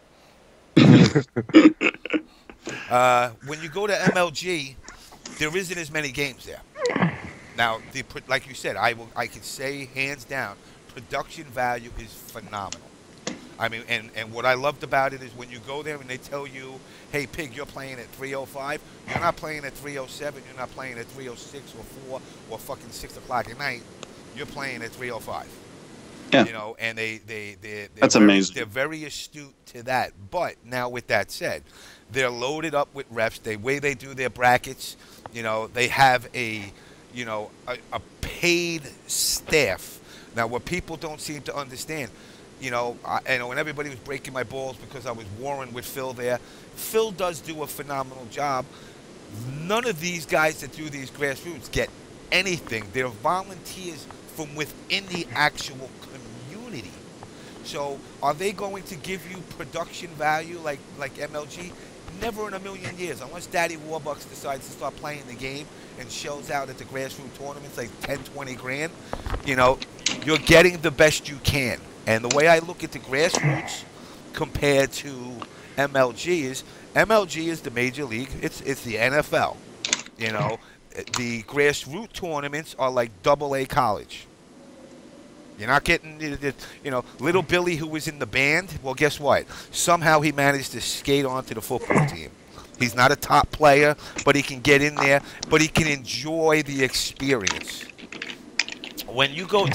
When you go to MLG, there isn't as many games there. Now, like you said, I could say hands down, production value is phenomenal. I mean, and what I loved about it is when you go there and they tell you, hey, Pig, you're playing at 3:05. You're not playing at 3:07. You're not playing at 3:06 or 4 or fucking 6 o'clock at night. You're playing at 3:05. Yeah. You know, and that's amazing. They're very astute to that. But now, with that said, they're loaded up with reps. The way they do their brackets, you know, they have a paid staff. Now, what people don't seem to understand, you know, when everybody was breaking my balls because I was warring with Phil there, Phil does do a phenomenal job. None of these guys that do these grassroots get anything. They're volunteers from within the actual community. So are they going to give you production value like MLG? Never in a million years, unless Daddy Warbucks decides to start playing the game and shells out at the grassroots tournaments like 10, 20 grand. You know, you're getting the best you can. And the way I look at the grassroots compared to MLG is the major league. It's the NFL. You know, the grassroots tournaments are like AA college. You're not getting, you know, little Billy who was in the band. Well, guess what? Somehow he managed to skate onto the football team. He's not a top player, but he can get in there, but he can enjoy the experience. When you go,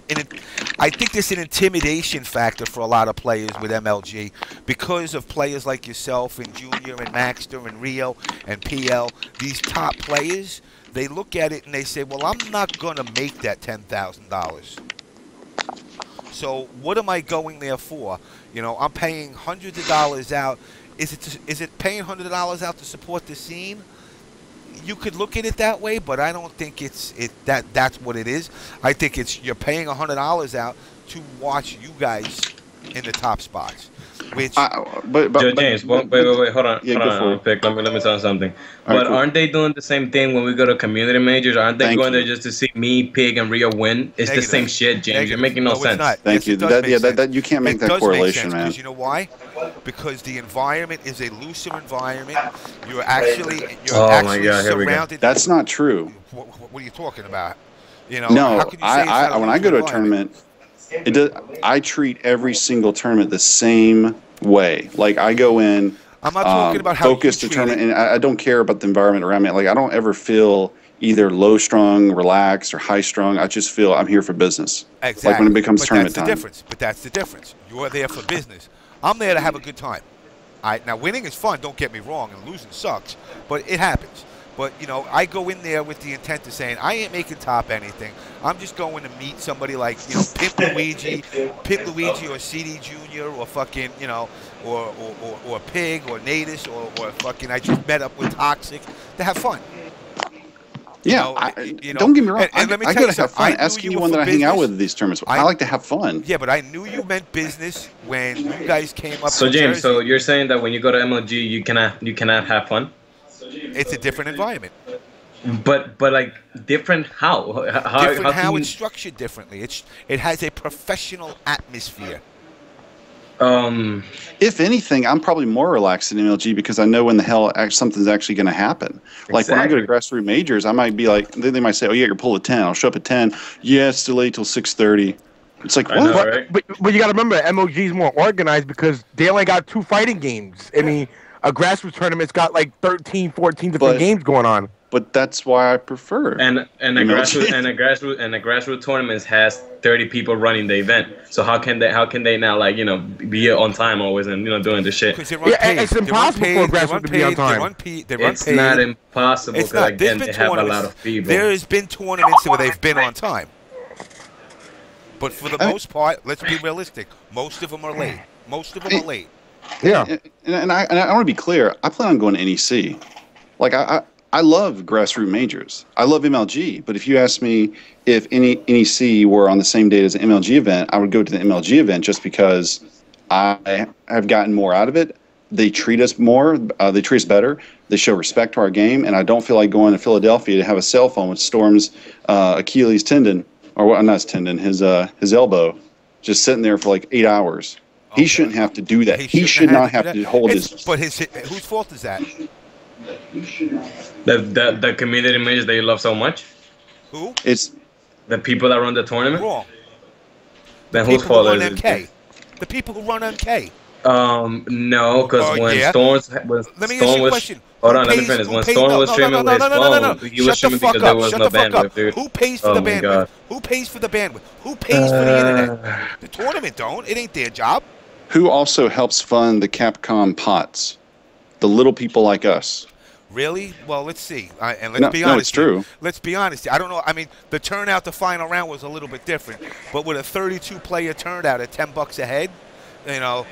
I think there's an intimidation factor for a lot of players with MLG because of players like yourself and Junior and Maxter and Rio and PL. These top players, they look at it and they say, well, I'm not going to make that $10,000. So what am I going there for? You know, I'm paying hundreds of dollars out. Is it paying $100 out to support the scene? You could look at it that way, but I don't think that's what it is. I think you're paying $100 out to watch you guys in the top spots. Which, James, wait, hold on, Pick. Let me tell you something. But cool. Aren't they doing the same thing when we go to community majors? Aren't they going there just to see me, Pig, and Rio win? It's the same shit, James. You're making no sense. Thank you. That you can't make that correlation, man. Because you know why? Because the environment is a looser environment. You're actually surrounded. That's not true. What are you talking about? You know, no, when I go to a tournament. I treat every single tournament the same way. Like I go in, I'm not talking about how focused tournament, and I don't care about the environment around me. Like I don't ever feel either low strung, relaxed, or high strung. I just feel I'm here for business. Exactly. Like when it becomes tournament time. But that's the difference. You're there for business. I'm there to have a good time. Now winning is fun. Don't get me wrong, and losing sucks, but it happens. But, you know, I go in there with the intent of saying, I ain't making top anything. I'm just going to meet somebody like, you know, Pimp Luigi or CD Jr. or fucking, you know, or Pig or Natus or fucking, I just met up with Toxic to have fun. Yeah, don't get me wrong. I got to have fun. Ask anyone that I hang out with at these tournaments. I like to have fun. Yeah, but I knew you meant business when you guys came up. So, James, so you're saying that when you go to MLG, you cannot have fun? It's a different environment. But like different how? How it's structured differently. It has a professional atmosphere. If anything, I'm probably more relaxed in MLG because I know when the hell something's actually going to happen. Like when I go to grassroots majors, I might be like, they might say, "Oh yeah, you're pull at 10." I'll show up at 10. Yeah, it's delayed till 6:30. It's like, what? Know, right? But you got to remember, MLG is more organized because they only got 2 fighting games. I mean. A grassroots tournament's got like 13, 14 different games going on. But that's why I prefer. And a grassroots tournament has 30 people running the event. So how can they now like be on time always and doing the shit? It's impossible for a grassroots to be on time. It's not impossible because again they have a lot of people. There has been tournaments where they've been on time. But for the most part, let's be realistic. Most of them are late. Yeah, and I want to be clear. I plan on going to NEC. Like I love grassroots majors. I love MLG. But if you ask me if NEC were on the same date as an MLG event, I would go to the MLG event just because I have gotten more out of it. They treat us more. They treat us better. They show respect to our game, and I don't feel like going to Philadelphia to have a cell phone with Storm's Achilles tendon, or not his tendon, his elbow, just sitting there for like 8 hours. Okay. He shouldn't have to do that. He should not have to hold his. But whose fault is that? The community managers that you love so much. Who? It's the people that run the tournament. Wrong. Then whose fault is it? The people who run MK. No, because when Storm was hold on, let me finish. When Storm was streaming with his phone, he was streaming because there was no bandwidth, dude. Who pays for the bandwidth? Who pays for the bandwidth? Who pays for the internet? The tournament don't. It ain't their job. Who also helps fund the Capcom pots? The little people like us. Really? Well, let's see. And let's be honest. No, it's true. Let's be honest. I don't know. I mean, the turnout, the final round was a little bit different. But with a 32-player turnout at $10 a head, you know,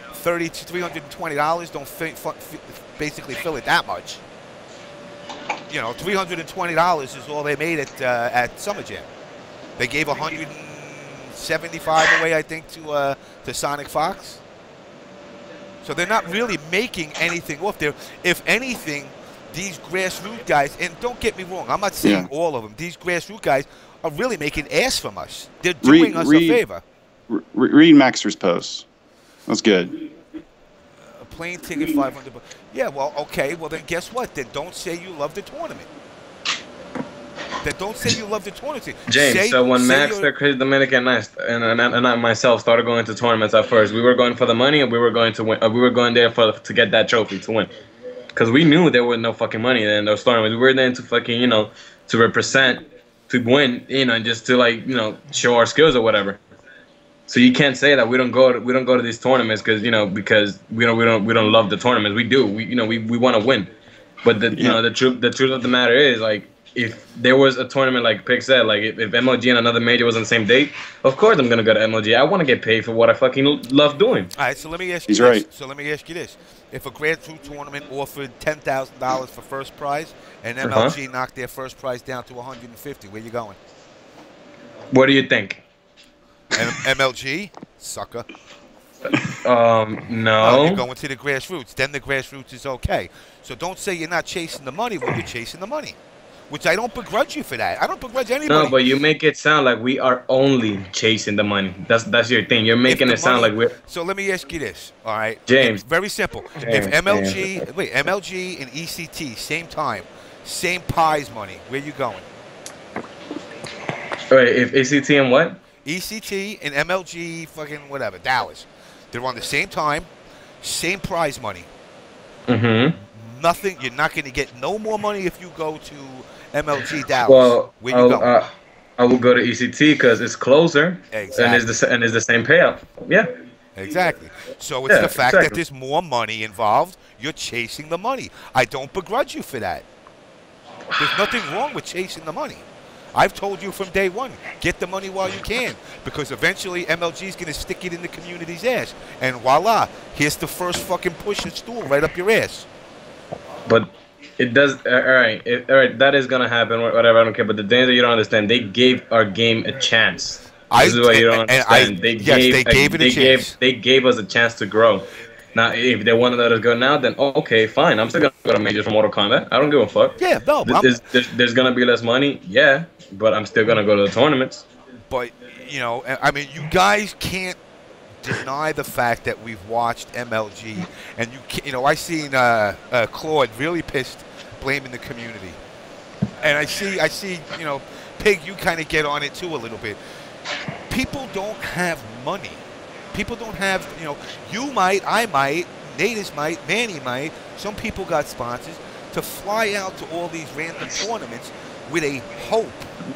$320 don't basically fill it that much. You know, $320 is all they made at Summer Jam. They gave $175 away, I think, to Sonic Fox. So they're not really making anything off there. If anything, these grassroots guys, and don't get me wrong, I'm not saying all of them. These grassroots guys are really making ass from us. They're doing us a favor. Read Maxter's post. That's good. A plane ticket, $500. Yeah, well, okay. Well, then guess what? Then don't say you love the tournament. Then don't say you love the tournament. James, so when Maxter, Chris Dominican, and I myself started going to tournaments at first, we were going for the money, and we were going to win. We were going there to get that trophy to win, because we knew there was no fucking money in those tournaments. We were there to fucking, you know, to represent, to win, you know, and just to like, you know, show our skills or whatever. So you can't say that we don't go to these tournaments because, you know, because we don't love the tournaments. We do. We want to win. But you know, the truth of the matter is, like, if there was a tournament like Pig said, like if MLG and another major was on the same date, of course I'm gonna go to MLG. I want to get paid for what I fucking love doing. All right, so let me ask you this. Right. So let me ask you this: if a grassroots tournament offered $10,000 for first prize, and MLG knocked their first prize down to $150, where you going? What do you think? MLG, sucker. No. You're going to the grassroots. Then the grassroots is okay. So don't say you're not chasing the money when you're chasing the money. Which I don't begrudge you for that. I don't begrudge anybody. No, but you make it sound like we are only chasing the money. That's your thing. You're making it sound like we're. So let me ask you this, all right? James. It's very simple. If MLG and ECT, same time, same prize money, where you going? Wait, if ECT and what? ECT and MLG, fucking whatever, Dallas. They're on the same time, same prize money. Nothing. You're not going to get no more money if you go to MLG Dallas. Well, where you going? I will go to ECT because it's closer, and it's the same payout. Yeah. Exactly. So it's the fact that there's more money involved. You're chasing the money. I don't begrudge you for that. There's nothing wrong with chasing the money. I've told you from day one, get the money while you can, because eventually MLG is going to stick it in the community's ass. And voila, here's the first fucking push and stool right up your ass. But it does, all right, that is going to happen, whatever, I don't care. But the thing that you don't understand, they gave our game a chance. This is what you don't understand. They gave us a chance to grow. Now, if they want to let us go now, then okay, fine. I'm still going to go to majors for Mortal Kombat. I don't give a fuck. Yeah, no. There's going to be less money, yeah, but I'm still going to go to the tournaments. But, you know, I mean, you guys can't deny the fact that we've watched MLG, and you know, I seen Claude really pissed, blaming the community, and I see, you know, Pig, you kind of get on it too a little bit. People don't have money. People don't have, you know, you might, I might, Natus might, Manny might. Some people got sponsors to fly out to all these random tournaments with a hope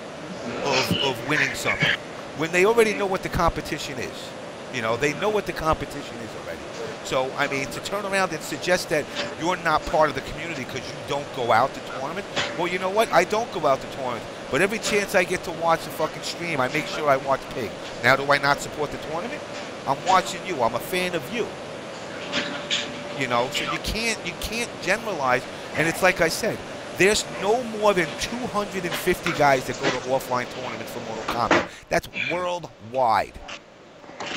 of winning something when they already know what the competition is. You know, they know what the competition is already. So, I mean, to turn around and suggest that you're not part of the community because you don't go out to tournament, well, you know what? I don't go out to tournament. But every chance I get to watch a fucking stream, I make sure I watch Pig. Now, do I not support the tournament? I'm watching you. I'm a fan of you. You know, so you can't generalize. And it's like I said, there's no more than 250 guys that go to offline tournaments for Mortal Kombat. That's worldwide.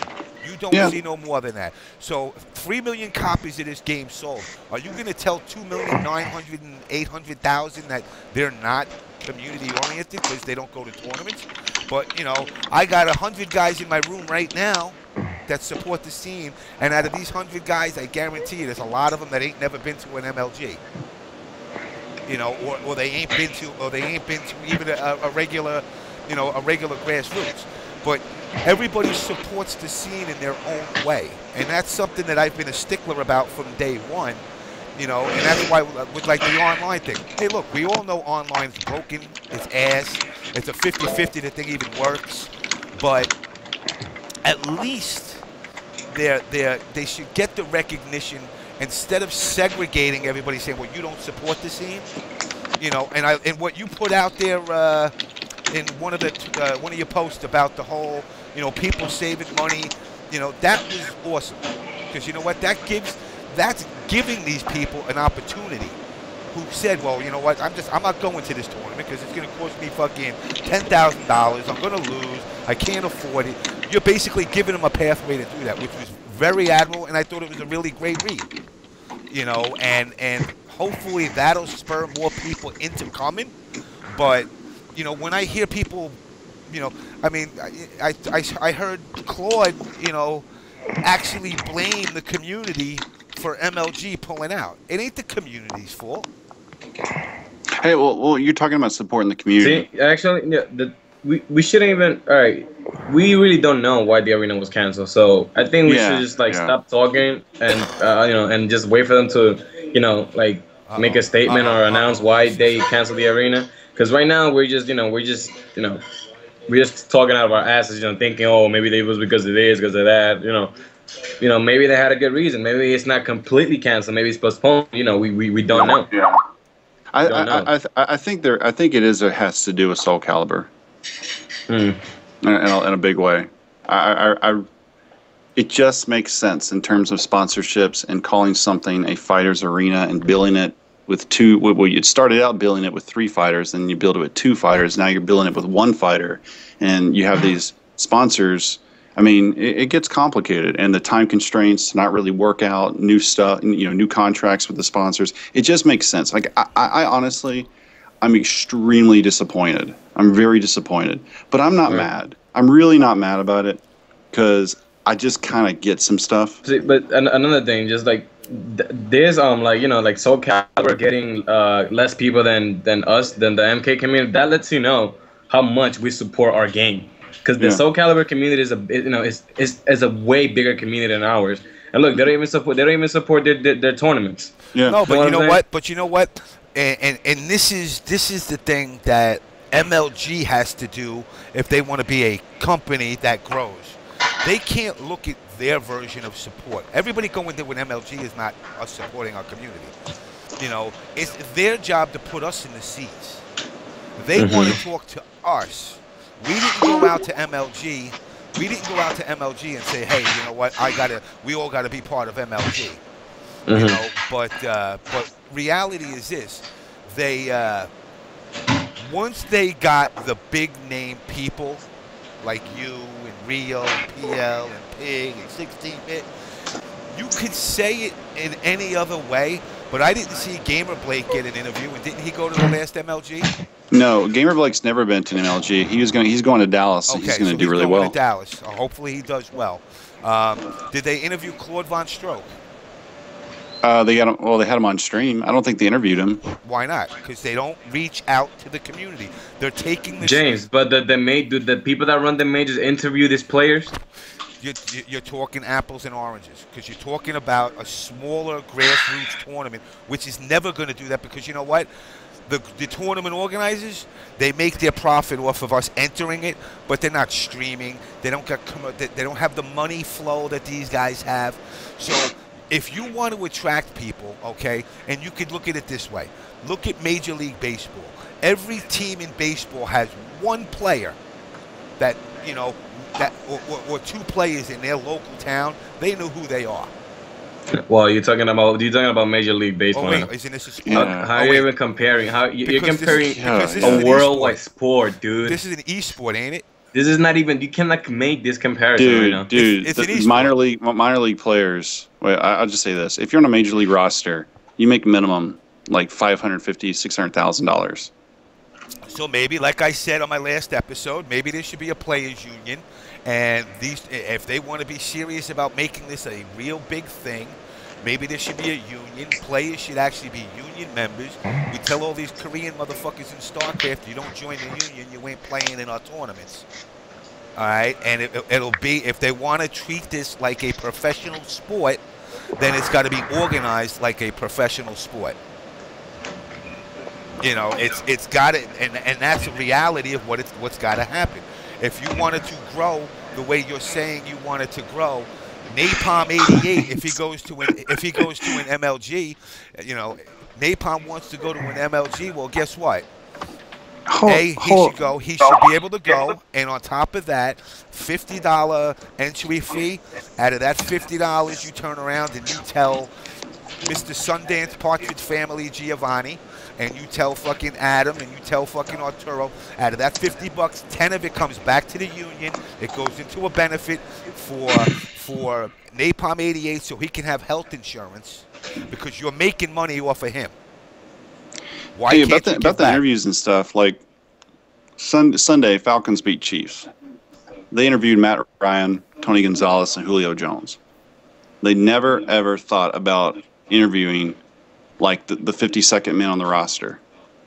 You don't see no more than that. So 3 million copies of this game sold. Are you going to tell 2,900,000 and 800,000 that they're not community oriented because they don't go to tournaments? But, you know, I got 100 guys in my room right now that support the scene, and out of these 100 guys, I guarantee you there's a lot of them that ain't never been to an MLG. You know, or they ain't been to even a regular, you know, a regular grassroots. But everybody supports the scene in their own way, and that's something that I've been a stickler about from day one. You know, and that's why with like the online thing. Hey, look, we all know online's broken, it's ass, it's a 50-50 that thing even works, but at least they should get the recognition instead of segregating everybody, saying, well, you don't support the scene. You know, and what you put out there in one of your posts about the whole, you know, people saving money, you know, that was awesome. Because you know what, that's giving these people an opportunity who said, well, you know what, I'm not going to this tournament because it's going to cost me fucking $10,000. I'm going to lose. I can't afford it. You're basically giving them a pathway to do that, which was very admirable, and I thought it was a really great read. You know, and hopefully that'll spur more people into coming. But, you know, when I hear people, you know, I mean, I heard Claude, you know, actually blame the community for MLG pulling out. It ain't the community's fault. Hey, well, you're talking about supporting the community. See, actually, yeah, we shouldn't even. All right, we really don't know why the arena was canceled. So I think we should just stop talking and you know, and just wait for them to, you know, like make a statement or announce why they canceled the arena. Because right now we're just talking out of our asses, you know, thinking, oh, maybe it was because of this, because of that, you know, maybe they had a good reason. Maybe it's not completely canceled. Maybe it's postponed. You know, we don't know. Yeah. I think it has to do with Soul Calibur. In a big way. It just makes sense in terms of sponsorships and calling something a fighters arena and billing it with two. Well, you started out billing it with 3 fighters, and you build it with 2 fighters. Now you're billing it with 1 fighter, and you have these sponsors. I mean, it gets complicated, and the time constraints not really work out. New stuff, you know, new contracts with the sponsors. It just makes sense. Like I honestly, I'm extremely disappointed. I'm very disappointed, but I'm not mad. I'm really not mad about it because I just kind of get some stuff. See, but another thing, just like there's like, you know, like Soul Calibur getting less people than the MK community. That lets you know how much we support our game. Because the Soul Calibur community is a way bigger community than ours. And look, they don't even support their tournaments. Yeah. No, but you know what? But you know what? And this is the thing that MLG has to do if they want to be a company that grows. They can't look at their version of support. Everybody going there with MLG is not us supporting our community. You know, it's their job to put us in the seats. They want to talk to us. We didn't go out to MLG. We didn't go out to MLG and say, "Hey, you know what? We all gotta be part of MLG." You know, but reality is this: they once they got the big name people like you and Rio and PL and Pig and 16-bit, you could say it in any other way. But I didn't see Gamer Blake get an interview, and didn't he go to the last MLG? No, Gamer Blake's never been to an MLG. He's going to Dallas. Okay, he's going to do really well. To Dallas. Hopefully he does well. Did they interview Claude Von Stroke? They had him on stream. I don't think they interviewed him. Why not? Because they don't reach out to the community. They're taking the James, but the people that run the majors interview these players? You're talking apples and oranges, because you're talking about a smaller grassroots tournament, which is never going to do that, because you know what? The tournament organizers, they make their profit off of us entering it, but they're not streaming. They don't have the money flow that these guys have. So if you want to attract people, okay, and you could look at it this way. Look at Major League Baseball. Every team in baseball has 1 player that, you know, or 2 players in their local town. They know who they are. Well, you're talking about Major League Baseball. Oh wait, isn't this a sport? How are you even comparing? You're comparing a worldwide sport, dude? This is an e-sport, ain't it? This is not even. You cannot make this comparison right now. Dude, it's minor league players. Wait, I'll just say this: if you're on a major league roster, you make minimum like $550,000-$600,000. So maybe, like I said on my last episode, maybe there should be a players' union, and if they want to be serious about making this a real big thing, maybe there should be a union. Players should actually be union members. We tell all these Korean motherfuckers in StarCraft, you don't join the union, you ain't playing in our tournaments. All right, and it'll be, if they want to treat this like a professional sport, then it's got to be organized like a professional sport. You know, it's got to, and that's the reality of what's got to happen. If you wanted to grow the way you're saying you wanted to grow, Napalm 88, if he goes to an MLG, you know, Napalm wants to go to an MLG. Well, guess what? He should be able to go, and on top of that, $50 entry fee. Out of that $50, you turn around and you tell Mr. Sundance Partridge Family Giovanni, and you tell fucking Adam, and you tell fucking Arturo, out of that $50, 10 of it comes back to the union. It goes into a benefit for Napalm 88 so he can have health insurance, because you're making money off of him. Why can't about the interviews and stuff, like Sunday, Falcons beat Chiefs. They interviewed Matt Ryan, Tony Gonzalez, and Julio Jones. They never, ever thought about interviewing like the 52nd man on the roster.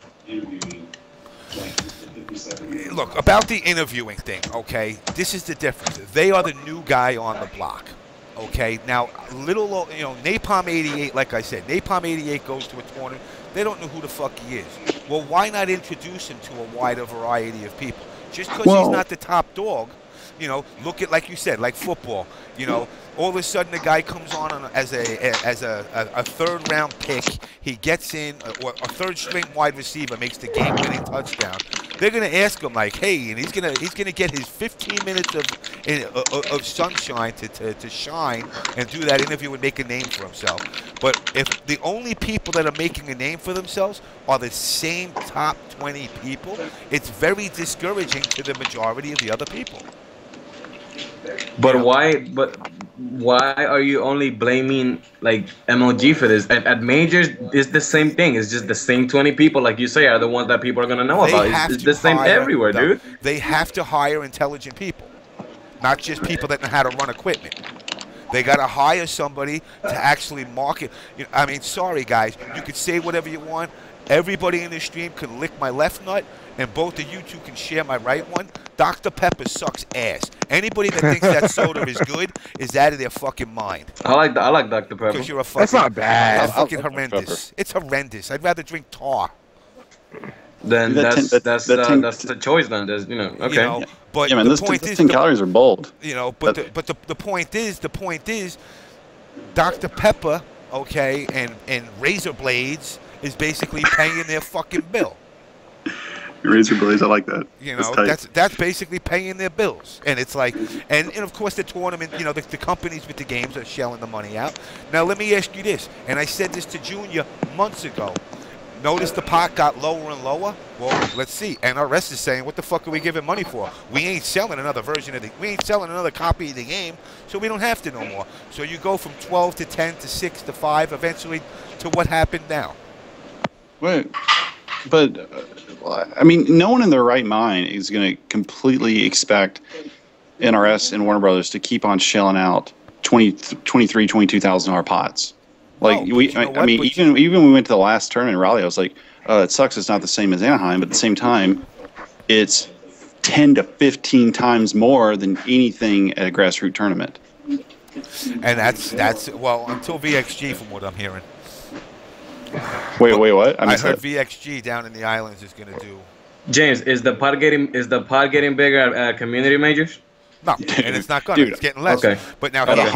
Look, about the interviewing thing, okay, this is the difference. They are the new guy on the block. Okay, now, Napalm 88, like I said, Napalm 88 goes to a tournament. They don't know who the fuck he is. Well, why not introduce him to a wider variety of people? Just because he's not the top dog, you know, look at, like you said, like football. You know, all of a sudden the guy comes on as a third-round pick. He gets in, or a third-string wide receiver makes the game-winning touchdown. They're gonna ask him like, hey, and he's gonna get his 15 minutes of sunshine to shine and do that interview and make a name for himself. But if the only people that are making a name for themselves are the same top 20 people, it's very discouraging to the majority of the other people. But why? But why are you only blaming like MLG for this? At majors, it's the same thing. It's just the same 20 people, like you say, are the ones that people are gonna know about. It's the same everywhere, dude. They have to hire intelligent people, not just people that know how to run equipment. They got to hire somebody to actually market. You know, I mean, sorry guys, you could say whatever you want. Everybody in this stream can lick my left nut, and both of you two can share my right one. Dr. Pepper sucks ass. Anybody that thinks that soda is good is out of their fucking mind. I like Dr. Pepper. Because you're a fucking. That's not bad. You're fucking horrendous. It's horrendous. I'd rather drink tar. Then that's the choice. Then there's okay. You know, but yeah, man, those 10 calories are bold. You know, but the point is, Dr. Pepper, okay, and Razor Blades is basically paying their fucking bill. Razor Blades, I like that. You know, that's basically paying their bills, and it's like, and of course the tournament, you know, the companies with the games are shelling the money out. Now let me ask you this, and I said this to Junior months ago. Notice the pot got lower and lower. Well, let's see. NRS is saying, what the fuck are we giving money for? We ain't selling another version of we ain't selling another copy of the game, so we don't have to no more. So you go from 12 to 10 to 6 to 5, eventually to what happened now. Wait, but I mean, no one in their right mind is going to completely expect NRS and Warner Brothers to keep on shelling out $22,000 pots. Like I mean, even when we went to the last tournament in Raleigh, I was like, it sucks. It's not the same as Anaheim, but at the same time, it's 10 to 15 times more than anything at a grassroots tournament. And that's well, until VXG, from what I'm hearing. Wait, what? I heard VXG down in the islands is going to do. James, is the pot getting bigger at community majors? No, and it's not going to. It's getting less. Okay. But now at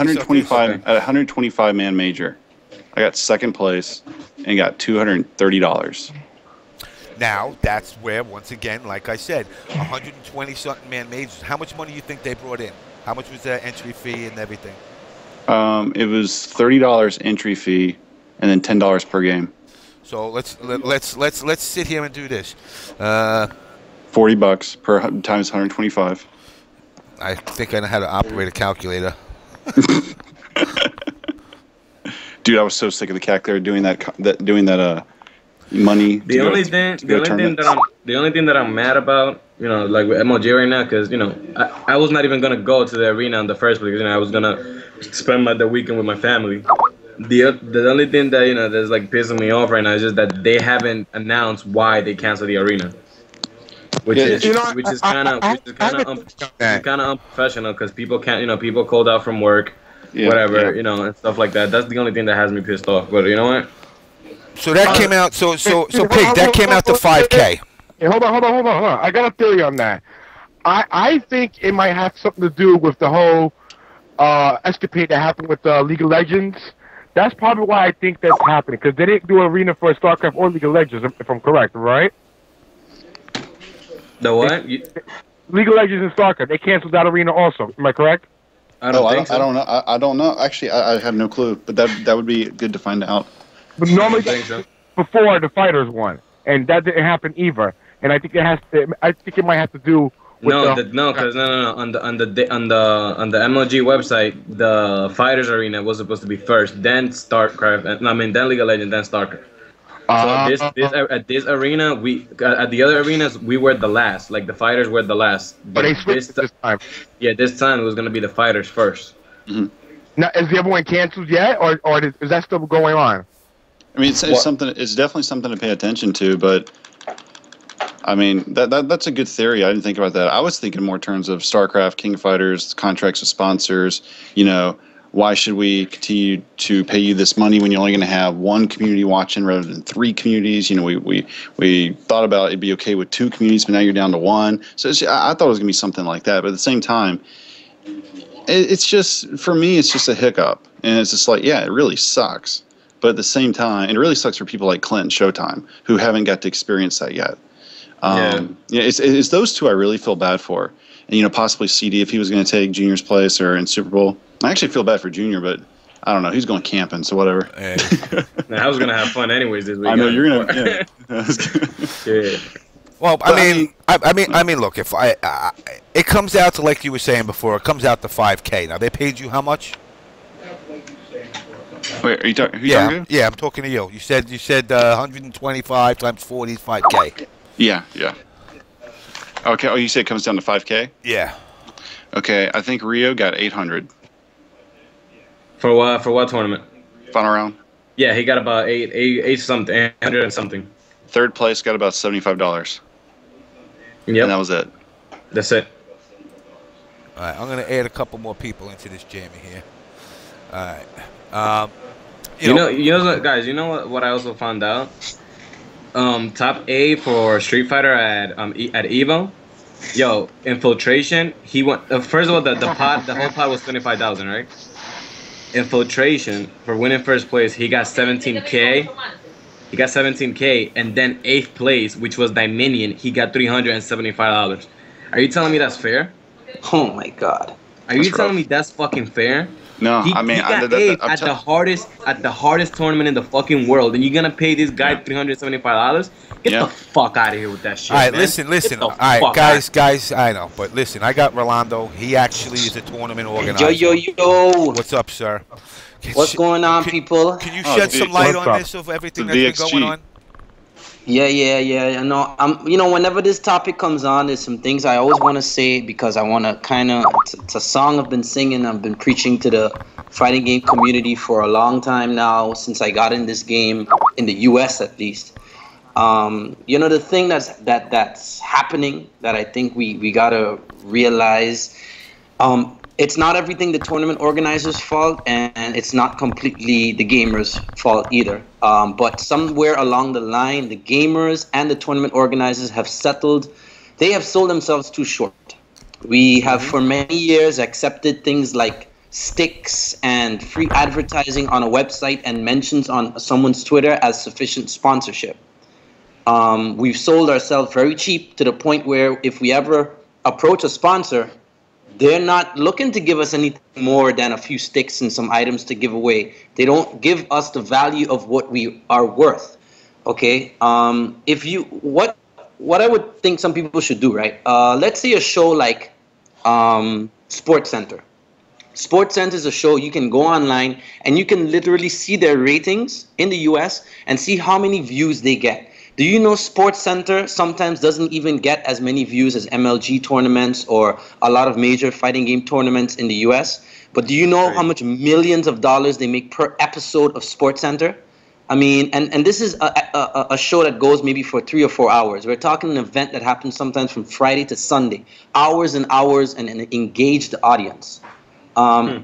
125 man major, I got second place and got $230. Now that's where, once again, like I said, 120 something man majors. How much money do you think they brought in? How much was their entry fee and everything? It was $30 entry fee, and then $10 per game. So let's sit here and do this. $40 per times 125. I think I know how to operate a calculator. Dude, I was so sick of the CAC there doing that money. The only thing that I'm mad about, like with MLG right now, because I was not even gonna go to the arena in the first place. I was gonna spend the weekend with my family. The only thing that that's like pissing me off right now is just that they haven't announced why they canceled the arena, which is kind of unprofessional because people can't people called out from work, whatever and stuff like that. That's the only thing that has me pissed off. But you know what? So that came out. So Pig, that came out to 5K. Hey, hold on. I got a theory on that. I think it might have something to do with the whole escapade that happened with League of Legends. That's probably why I think that's happening, because they didn't do an arena for StarCraft or League of Legends, if I'm correct, right? The what? League of Legends and StarCraft. They canceled that arena also. Am I correct? I don't know. I don't know. Actually, I have no clue, but that would be good to find out. But normally, before the Fighters won, and that didn't happen either. And I think it might have to do. No. On the MLG website, the Fighters Arena was supposed to be first, then StarCraft, then League of Legends, then StarCraft. So at this arena, at the other arenas we were the last. Like the Fighters were the last. But they switched this time. Yeah, this time it was gonna be the Fighters first. Mm-hmm. Now, is the other one canceled yet, or is that still going on? I mean, it's something. It's definitely something to pay attention to, but. I mean, that's a good theory. I didn't think about that. I was thinking more in terms of StarCraft, King of Fighters, contracts with sponsors. Why should we continue to pay you this money when you're only going to have one community watching rather than 3 communities? We thought about it'd be okay with 2 communities, but now you're down to 1. So I thought it was going to be something like that. But at the same time, it's just, for me, it's just a hiccup. And it's just like, yeah, it really sucks. But at the same time, and it really sucks for people like Clint and Showtime who haven't got to experience that yet. It's those two I really feel bad for. And, possibly CD if he was going to take Junior's place or in Super Bowl. I actually feel bad for Junior, but I don't know. He's going camping, so whatever. Hey. I was going to have fun anyways this weekend. I know you're going to. Yeah. Well, I mean, look, if it comes out to, like you were saying before, it comes out to 5K. Now, they paid you how much? Wait, are you talking? Yeah, I'm talking to you. You said 125 times 40 is 5K. Yeah. Okay. Oh, you said it comes down to 5K? Yeah. Okay, I think Rio got 800. For what? For what tournament? Final round. Yeah, he got about 800 and something. Third place got about $75. Yep. And that was it. That's it. All right, I'm gonna add a couple more people into this jammy here. All right. You know, guys. You know what I also found out? Top A for Street Fighter at Evo. Yo, Infiltration. He went first of all. The whole pot was 25,000, right? Infiltration for winning first place. He got 17K. And then 8th place, which was Dominion, he got $375. Are you telling me that's fair? Oh my God. Are you telling me that's fucking fair? No, he got eighth at the hardest tournament in the fucking world, and you're gonna pay this guy $375? Get the fuck out of here with that shit. All right, man. listen. All right, guys. I know, but listen, I got Rolando. He actually is a tournament organizer. Yo. What's up, sir? What's going on, people? Can you shed some light on this of everything that's been going on? Yeah. No, whenever this topic comes on, there's some things I always want to say because I want to it's a song I've been singing. I've been preaching to the fighting game community for a long time now, since I got in this game, in the US at least. The thing that's happening that I think we got to realize, it's not everything the tournament organizers' fault, and it's not completely the gamers' fault either. But somewhere along the line, the gamers and the tournament organizers have settled. They have sold themselves too short. We have for many years accepted things like sticks and free advertising on a website and mentions on someone's Twitter as sufficient sponsorship. We've sold ourselves very cheap to the point where if we ever approach a sponsor, they're not looking to give us anything more than a few sticks and some items to give away. They don't give us the value of what we are worth. Okay? What what I would think some people should do, right? Let's say a show like Sports Center. Sports Center is a show you can go online and you can literally see their ratings in the US and see how many views they get. Do you know Sports Center sometimes doesn't even get as many views as MLG tournaments or a lot of major fighting game tournaments in the US? But do you know how much millions of dollars they make per episode of Sports Center? I mean, and this is a show that goes maybe for 3 or 4 hours. We're talking an event that happens sometimes from Friday to Sunday, hours and hours, and engage the audience. It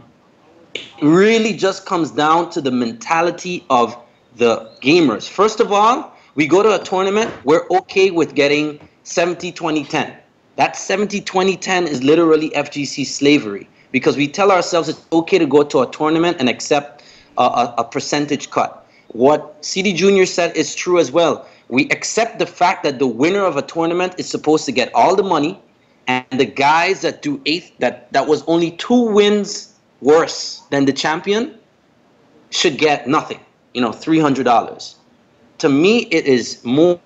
really just comes down to the mentality of the gamers. First of all, we go to a tournament, we're okay with getting 70-20-10. That 70-20-10 is literally FGC slavery, because we tell ourselves it's okay to go to a tournament and accept a percentage cut. What CD Junior said is true as well. We accept the fact that the winner of a tournament is supposed to get all the money, and the guys that do eighth, that was only 2 wins worse than the champion, should get nothing, $300. To me, it is a more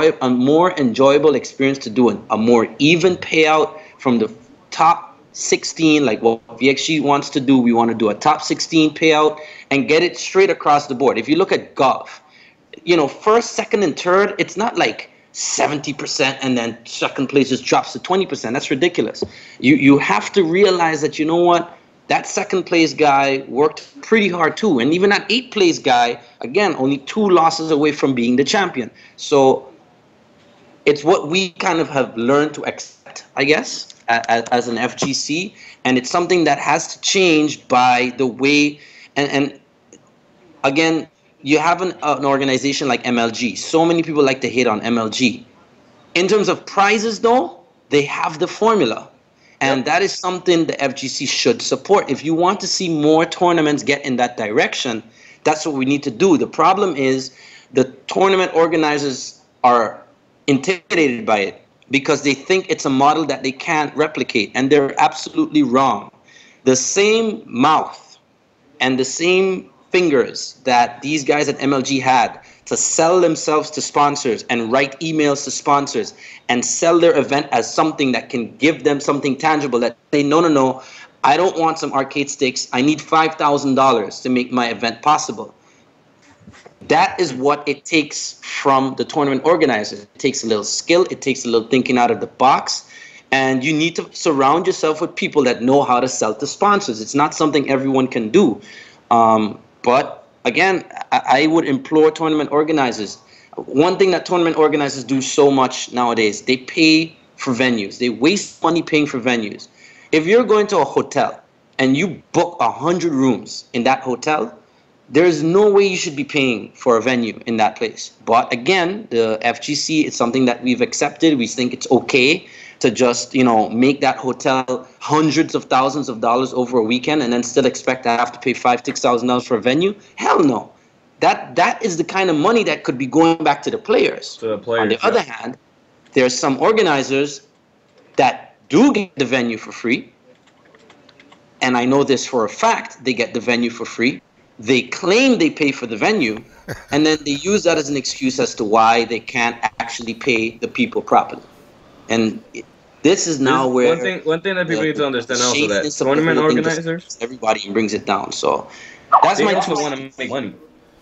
enjoyable experience to do a more even payout from the top 16, like what VXG wants to do. We want to do a top 16 payout and get it straight across the board. If you look at golf, first, second, and third, it's not like 70% and then second place just drops to 20%. That's ridiculous. You have to realize that, that second place guy worked pretty hard too. And even that 8th place guy, again, only 2 losses away from being the champion. So it's what we kind of have learned to accept, I guess, as an FGC. And it's something that has to change by the way, and again, you have an organization like MLG. So many people like to hate on MLG. In terms of prizes, though, they have the formula. And that is something the FGC should support. If you want to see more tournaments get in that direction, that's what we need to do. The problem is the tournament organizers are intimidated by it because they think it's a model that they can't replicate, and they're absolutely wrong. The same mouth and the same fingers that these guys at MLG had to sell themselves to sponsors and write emails to sponsors and sell their event as something that can give them something tangible, that say, no, I don't want some arcade sticks. I need $5,000 to make my event possible. That is what it takes from the tournament organizers. It takes a little skill. It takes a little thinking out of the box. And you need to surround yourself with people that know how to sell to sponsors. It's not something everyone can do. But again, I would implore tournament organizers. One thing that tournament organizers do so much nowadays, they pay for venues. They waste money paying for venues. If you're going to a hotel and you book 100 rooms in that hotel, there's no way you should be paying for a venue in that place. But again, the FGC is something that we've accepted. We think it's okay to just, make that hotel hundreds of thousands of dollars over a weekend and then still expect to have to pay $5,000-$6,000 for a venue. Hell no. That is the kind of money that could be going back to the players. On the other hand, there are some organizers that do get the venue for free. And I know this for a fact. They get the venue for free. They claim they pay for the venue, and then they use that as an excuse as to why they can't actually pay the people properly. And this is now where one thing that people need to understand also, that tournament organizers, everybody brings it down. So that's my also want to make money.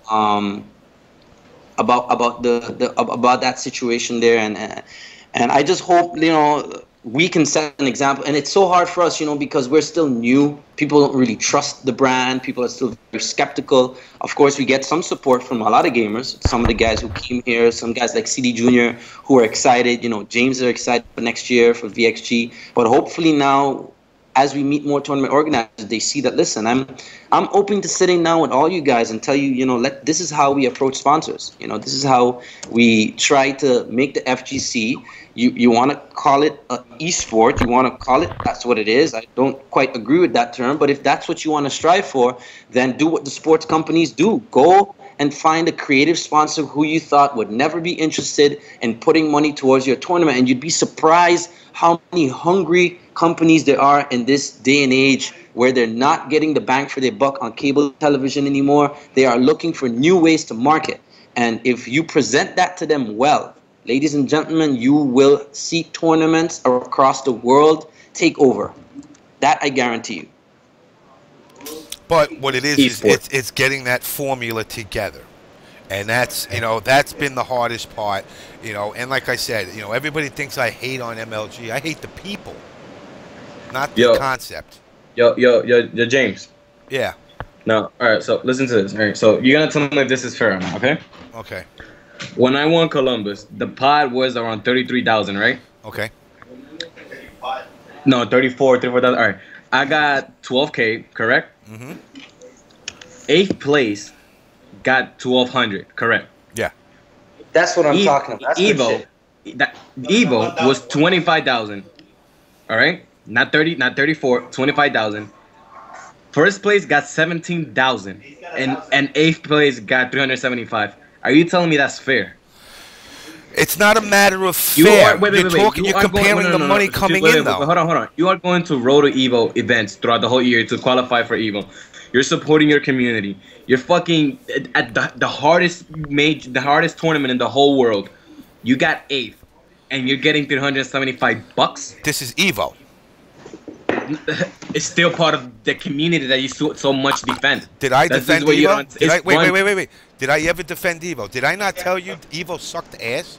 About that situation there, and I just hope we can set an example. And it's so hard for us, because we're still new. People don't really trust the brand. People are still very skeptical. Of course, we get some support from a lot of gamers. Some of the guys who came here, some guys like CD Junior who are excited. James are excited for next year for VXG. But hopefully now, as we meet more tournament organizers, they see that, listen, I'm open to sitting down with all you guys and tell you, this is how we approach sponsors. This is how we try to make the FGC. You want to call it esport, you want to call it, that's what it is. I don't quite agree with that term, but if that's what you want to strive for, then do what the sports companies do. Go and find a creative sponsor who you thought would never be interested in putting money towards your tournament, and you'd be surprised how many hungry companies there are in this day and age where they're not getting the bang for their buck on cable television anymore. They are looking for new ways to market. And if you present that to them well, ladies and gentlemen, you will see tournaments across the world take over. That I guarantee you. But what it is it's getting that formula together. And that's, you know, that's been the hardest part, you know. And like I said, you know, everybody thinks I hate on MLG. I hate the people, not the concept. Yo, James. Yeah. No, all right. So listen to this. All right. So you're gonna tell me if this is fair or not, okay? Okay. When I won Columbus, the pot was around 33,000, right? Okay. No, 34,000. All right. I got 12K, correct? Mm-hmm. 8th place got 1,200, correct? Yeah. That's what I'm talking about. That's Evo was 25,000. All right? Not 30, not 34, 25,000. First place got 17,000 and 8th place got 375. Are you telling me that's fair? It's not a matter of fair. You're comparing the money coming in, though. Hold on. You are going to Road to Evo events throughout the whole year to qualify for Evo. You're supporting your community. You're fucking at the hardest tournament in the whole world. You got 8th, and you're getting $375. This is Evo. It's still part of the community that you so much defend. Did I defend Evo? Wait. Did I ever defend Evo? Did I not tell you Evo sucked ass?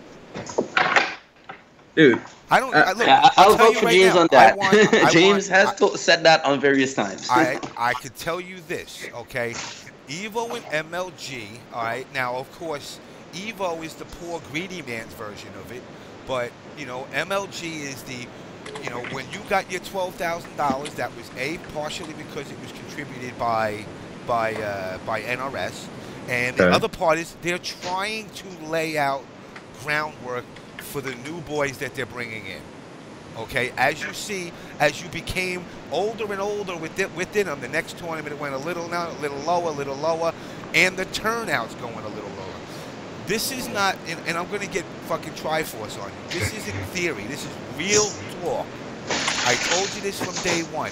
Dude, I don't. I'll vote for James on that. James has said that on various times. I could tell you this, okay? Evo and MLG, all right? Now, of course, Evo is the poor, greedy man's version of it, but, you know, MLG is the, you know, when you got your $12,000, that was partially because it was contributed by NRS, and the other part is they're trying to lay out groundwork for the new boys that they're bringing in. Okay, as you see, as you became older and older within them, the next tournament it went a little lower, and the turnout's going a little lower. This is not, and I'm going to get fucking Triforce on you. This isn't theory. This is real talk. I told you this from day one.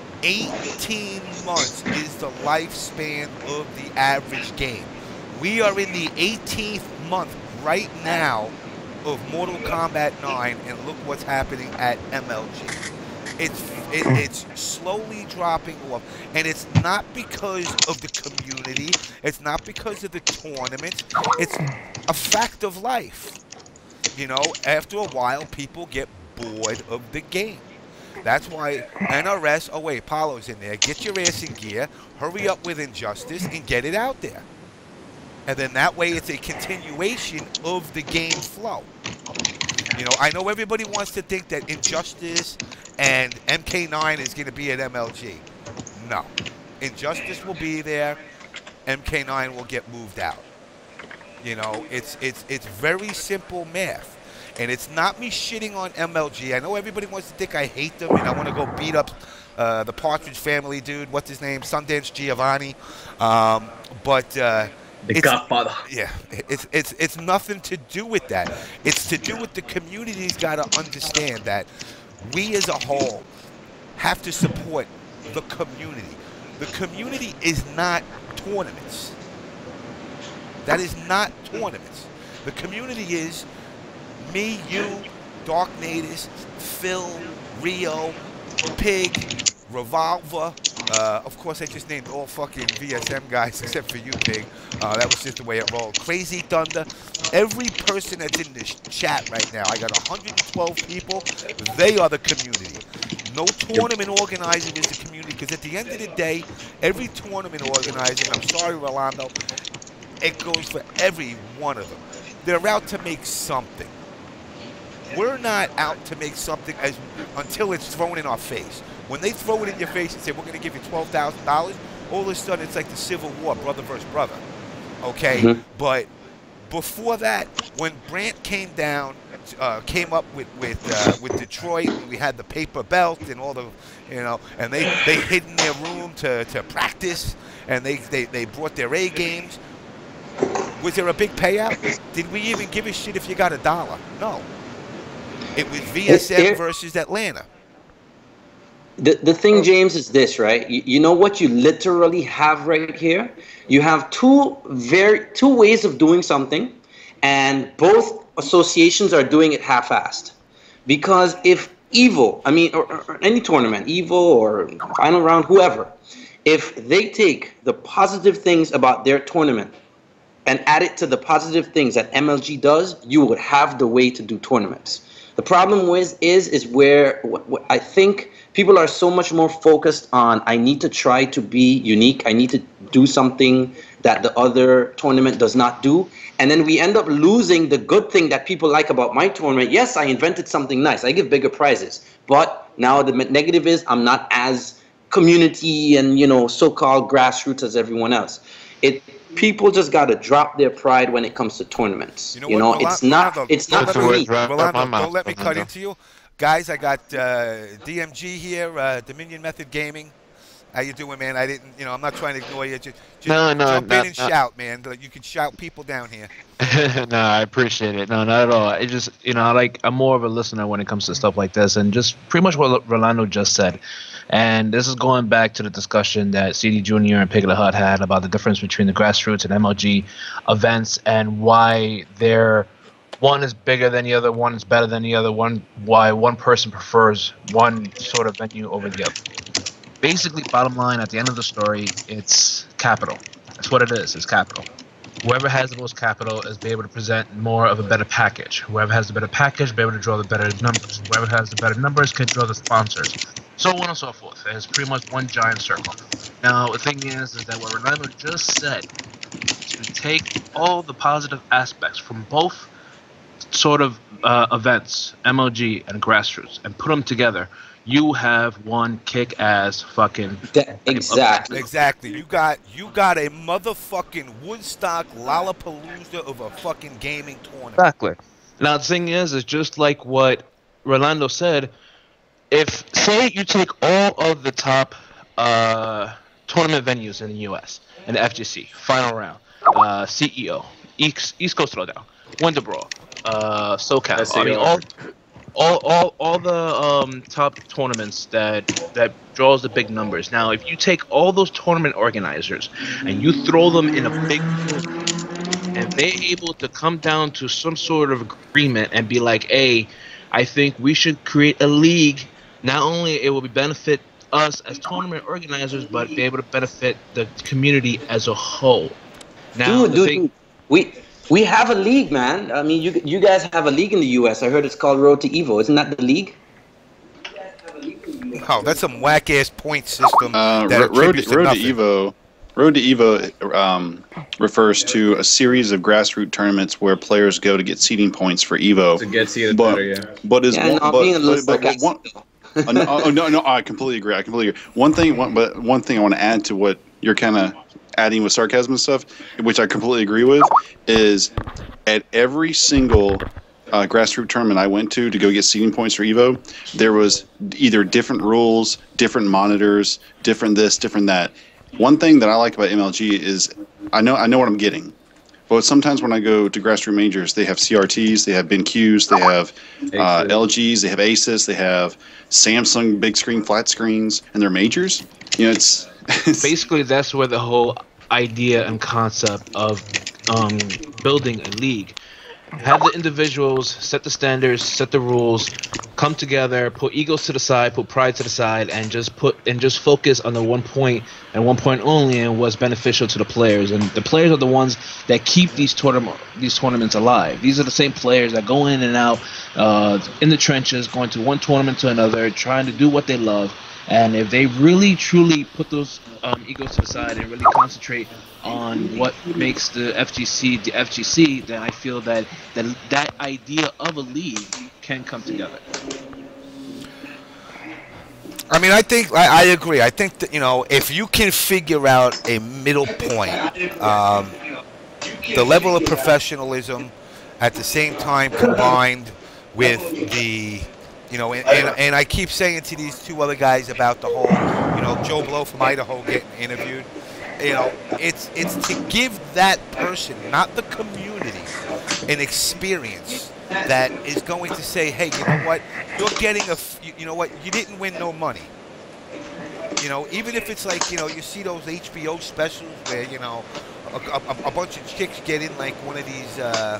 18 months is the lifespan of the average game. We are in the 18th month right now of Mortal Kombat 9, and look what's happening at MLG. It's slowly dropping off, and it's not because of the community. It's not because of the tournaments. It's a fact of life. You know, after a while, people get bored of the game. That's why NRS, oh wait, Paulo's in there. Get your ass in gear, hurry up with Injustice, and get it out there. And then that way it's a continuation of the game flow. You know, I know everybody wants to think that Injustice and MK9 is going to be at MLG. No. Injustice will be there. MK9 will get moved out. You know, it's very simple math. And it's not me shitting on MLG. I know everybody wants to think I hate them and I want to go beat up the Partridge Family dude. What's his name? Sundance Giovanni. The Godfather. Yeah, it's nothing to do with that. It's to do with the community's got to understand that we as a whole have to support the community. The community is not tournaments. That is not tournaments. The community is me, you, Dark Natus, Phil, Rio, Pig, Revolver. Of course, I just named all fucking VSM guys except for you, Pig. That was just the way it rolled. Crazy Thunder. Every person that's in this chat right now, I got 112 people. They are the community. No tournament organizer is the community, because at the end of the day, every tournament organizer, and I'm sorry, Rolando, it goes for every one of them. They're out to make something. We're not out to make something until it's thrown in our face. When they throw it in your face and say, we're going to give you $12,000, all of a sudden it's like the Civil War, brother versus brother. Okay? Mm-hmm. But before that, when Brant came down, came up with Detroit, we had the paper belt and all the, you know, and they hid in their room to practice, and they brought their A games. Was there a big payout? Did we even give a shit if you got $1? No. It was VSM versus Atlanta. The thing, James, is this, right? You know what you literally have right here? You have two ways of doing something, and both associations are doing it half-assed. Because if Evo, I mean, or any tournament, Evo or Final Round, whoever, if they take the positive things about their tournament and add it to the positive things that MLG does, you would have the way to do tournaments. The problem is where I think people are so much more focused on, I need to try to be unique, I need to do something that the other tournament does not do, and then we end up losing the good thing that people like about my tournament. Yes, I invented something nice, I give bigger prizes, but now the negative is I'm not as community and, you know, so-called grassroots as everyone else. People just got to drop their pride when it comes to tournaments. You know, it's not for me. Rolando, don't let me cut into you. Guys, I got DMG here, Dominion Method Gaming. How you doing, man? I didn't, you know, I'm not trying to ignore you. Just jump in and shout, man. You can shout people down here. No, I appreciate it. No, not at all. It just, you know, I'm more of a listener when it comes to stuff like this, and just pretty much what Rolando just said. And this is going back to the discussion that CD Jr. and Pig of the Hut had about the difference between the grassroots and MLG events and why one is bigger than the other, one is better than the other, why one person prefers one sort of venue over the other. Basically, bottom line, at the end of the story, it's capital. That's what it is. It's capital. Whoever has the most capital is be able to present more of a better package. Whoever has the better package, be able to draw the better numbers. Whoever has the better numbers can draw the sponsors. So on and so forth. It's pretty much one giant circle. Now, the thing is that what Rolando just said, to take all the positive aspects from both sort of events, MLG and grassroots, and put them together, you have one kick-ass fucking... Exactly. Exactly. You got a motherfucking Woodstock Lollapalooza of a fucking gaming tournament. Exactly. Now, the thing is just like what Rolando said, if, say, you take all of the top tournament venues in the U.S., and the FGC, Final Round, CEO, East Coast Throwdown, Winter Brawl, SoCal, I mean, all the top tournaments that draws the big numbers. Now, if you take all those tournament organizers and you throw them in a big room, and they're able to come down to some sort of agreement and be like, hey, I think we should create a league. Not only it will benefit us as tournament organizers, but be able to benefit the community as a whole. Now, dude, we have a league, man. I mean, you guys have a league in the U.S. I heard it's called Road to Evo. Isn't that the league? Oh, that's some whack-ass point system. Road to Evo refers to a series of grassroots tournaments where players go to get seeding points for Evo. To get seeded better, yeah. But no, I completely agree. One thing I want to add to what you're kind of adding with sarcasm and stuff, which I completely agree with, is at every single grassroots tournament I went to go get seeding points for Evo, there was either different rules, different monitors, different this, different that. One thing that I like about MLG is I know what I'm getting. But sometimes when I go to grassroots majors, they have CRTs, they have BenQs, they have LGs, they have Asus, they have Samsung big screen flat screens, and they're majors. You know, it's basically that's where the whole idea and concept of building a league. Have the individuals set the standards, set the rules, come together, put egos to the side, put pride to the side, and just focus on the one point and one point only, and what's beneficial to the players. And the players are the ones that keep these tournaments alive. These are the same players that go in and out in the trenches, going to one tournament to another, trying to do what they love. And if they really truly put those egos to the side and really concentrate on what makes the FGC, then I feel that idea of a league can come together. I mean, I agree. I think that, you know, if you can figure out a middle point, the level of professionalism at the same time combined with the, you know, and I keep saying to these two other guys about the whole, you know, Joe Blow from Idaho getting interviewed. You know, it's to give that person, not the community, an experience that is going to say, hey, you know what, you're getting you know what, you didn't win no money. You know, even if it's like, you know, you see those HBO specials where, you know, a bunch of chicks get in like one of these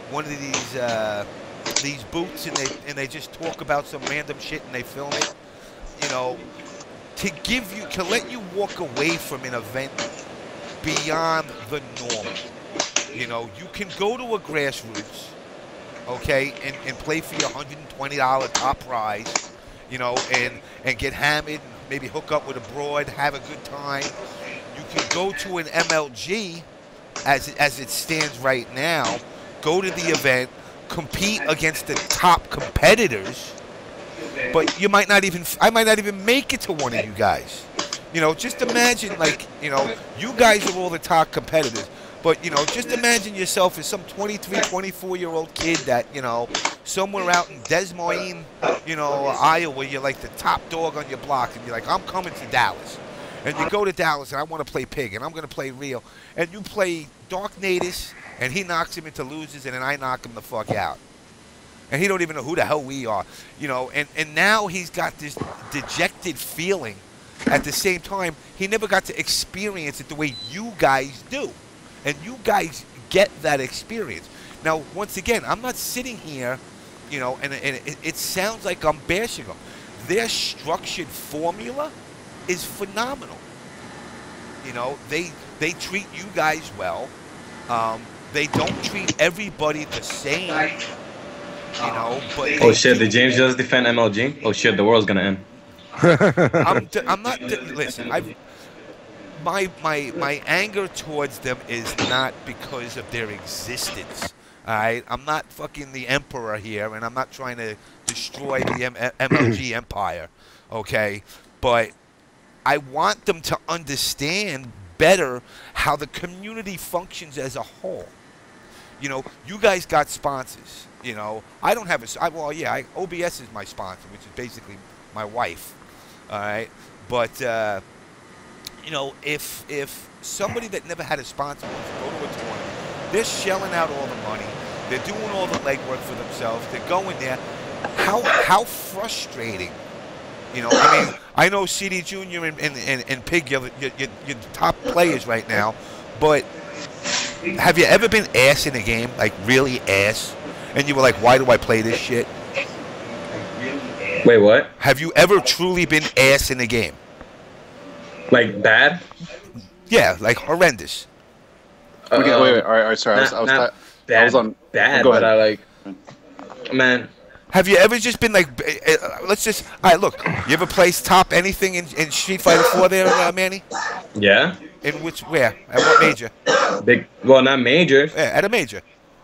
one of these booths and they just talk about some random shit and they film it, you know, to let you walk away from an event beyond the norm. You know, you can go to a grassroots, okay, and play for your $120 top prize, you know, and get hammered, maybe hook up with a broad, have a good time. You can go to an MLG as it stands right now, go to the event, compete against the top competitors, but I might not even make it to one of you guys. You know, just imagine, like, you know, you guys are all the top competitors. But, you know, just imagine yourself as some 23, 24-year-old kid that, you know, somewhere out in Des Moines, you know, Iowa, you're like the top dog on your block, and you're like, I'm coming to Dallas. And you go to Dallas, and I want to play Pig, and I'm going to play Rio. And you play Dark Natus, and he knocks him into losers, and then I knock him the fuck out. And he don't even know who the hell we are. You know, and now he's got this dejected feeling. At the same time, he never got to experience it the way you guys do. And you guys get that experience. Now, once again, I'm not sitting here, you know, and it sounds like I'm bashing them. Their structured formula is phenomenal. You know, they treat you guys well. They don't treat everybody the same. You know, but oh shit! Did James just defend MLG? Oh shit! The world's gonna end. I'm not. Listen, my anger towards them is not because of their existence. All right, I'm not fucking the emperor here, and I'm not trying to destroy the MLG empire. Okay, but I want them to understand better how the community functions as a whole. You know, you guys got sponsors. You know, I don't have a. Well, yeah, OBS is my sponsor, which is basically my wife. All right, but. You know, if somebody that never had a sponsor wants to go to a tournament, they're shelling out all the money, they're doing all the legwork for themselves, they're going there. How frustrating, you know? I mean, I know CD Junior and Pig, you're top players right now, but have you ever been ass in a game, like really ass, and you were like, why do I play this shit? Wait, what? Have you ever truly been ass in a game? Like bad? Yeah, like horrendous. Okay, wait, all right, sorry. I was on bad, go ahead. but I like, man. Have you ever just been like, let's just, all right, look, you ever placed top anything in Street Fighter 4 there, Manny? Yeah. In where? At what major? Well, not major. Yeah, at a major.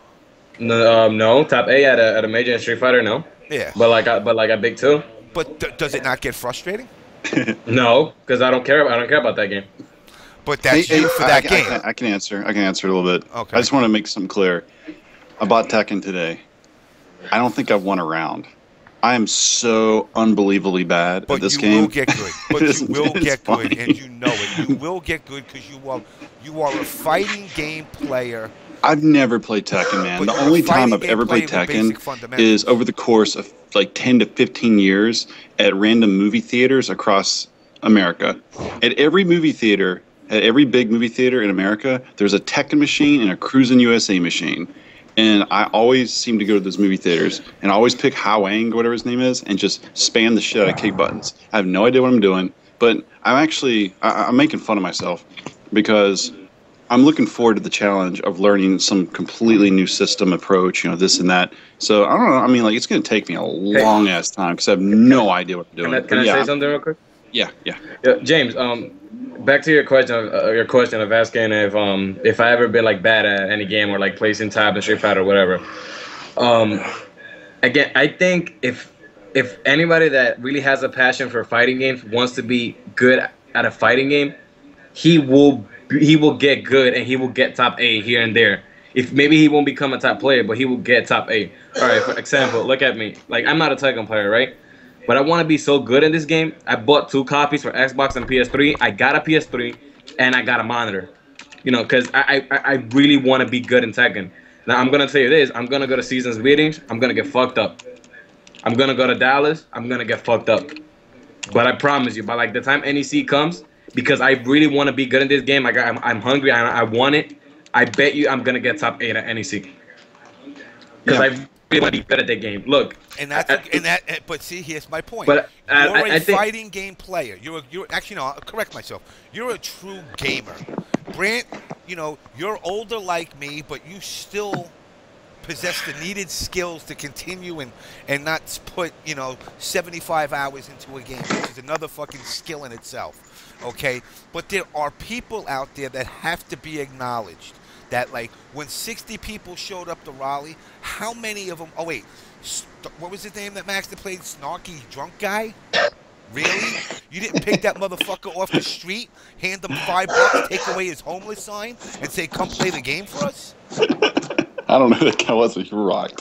No, top A at a major in Street Fighter, no. Yeah. But like a big 2. But does it not get frustrating? No, because I don't care about that game. But that's you for that game. I can answer a little bit. Okay. I just want to make something clear about Tekken today. I don't think I've won a round. I am so unbelievably bad at this game. But you will get good. But you will get good, and you know it. You will get good because you are a fighting game player. I've never played Tekken, man. The only time I've ever played Tekken is over the course of like 10 to 15 years at random movie theaters across America. At every movie theater, at every big movie theater in America, there's a Tekken machine and a Cruisin' USA machine. And I always seem to go to those movie theaters and I always pick Hao-Ang, whatever his name is, and just spam the shit out of kick buttons. I have no idea what I'm doing, but I'm making fun of myself because I'm looking forward to the challenge of learning some completely new system approach, you know, this and that. So, I don't know. I mean, like, it's going to take me a long-ass time because I have no idea what I'm doing. Can I say something real quick? Yeah. James, back to your question of asking if I ever been, like, bad at any game or, like, placing top in Street Fighter or whatever. Again, I think if anybody that really has a passion for fighting games wants to be good at a fighting game, he will get good and he will get top A here and there. If maybe he won't become a top player, but he will get top A. All right, for example, look at me. Like, I'm not a Tekken player, right? But I want to be so good in this game. I bought 2 copies for Xbox and PS3. I got a PS3 and I got a monitor. You know, because I really want to be good in Tekken. Now, I'm going to tell you this. I'm going to go to Seasons meetings. I'm going to get fucked up. I'm going to go to Dallas. I'm going to get fucked up. But I promise you, by like the time NEC comes, because I really want to be good in this game. Like I'm hungry. I want it. I bet you I'm gonna get top 8 at NEC. because I really want to be better at that game. Look, but see, here's my point. But you're a fighting game player. You're actually, no, I'll correct myself. You're a true gamer. Brant, you're older like me, but you still possess the needed skills to continue and not put 75 hours into a game, which is another fucking skill in itself. Okay, but there are people out there that have to be acknowledged. That, like, when 60 people showed up to Raleigh, how many of them? Oh wait, what was his name that Max that played Snarky Drunk Guy? Really? You didn't pick that motherfucker off the street, hand him $5, take away his homeless sign, and say, "Come play the game for us"? I don't know who that guy was, but you're right.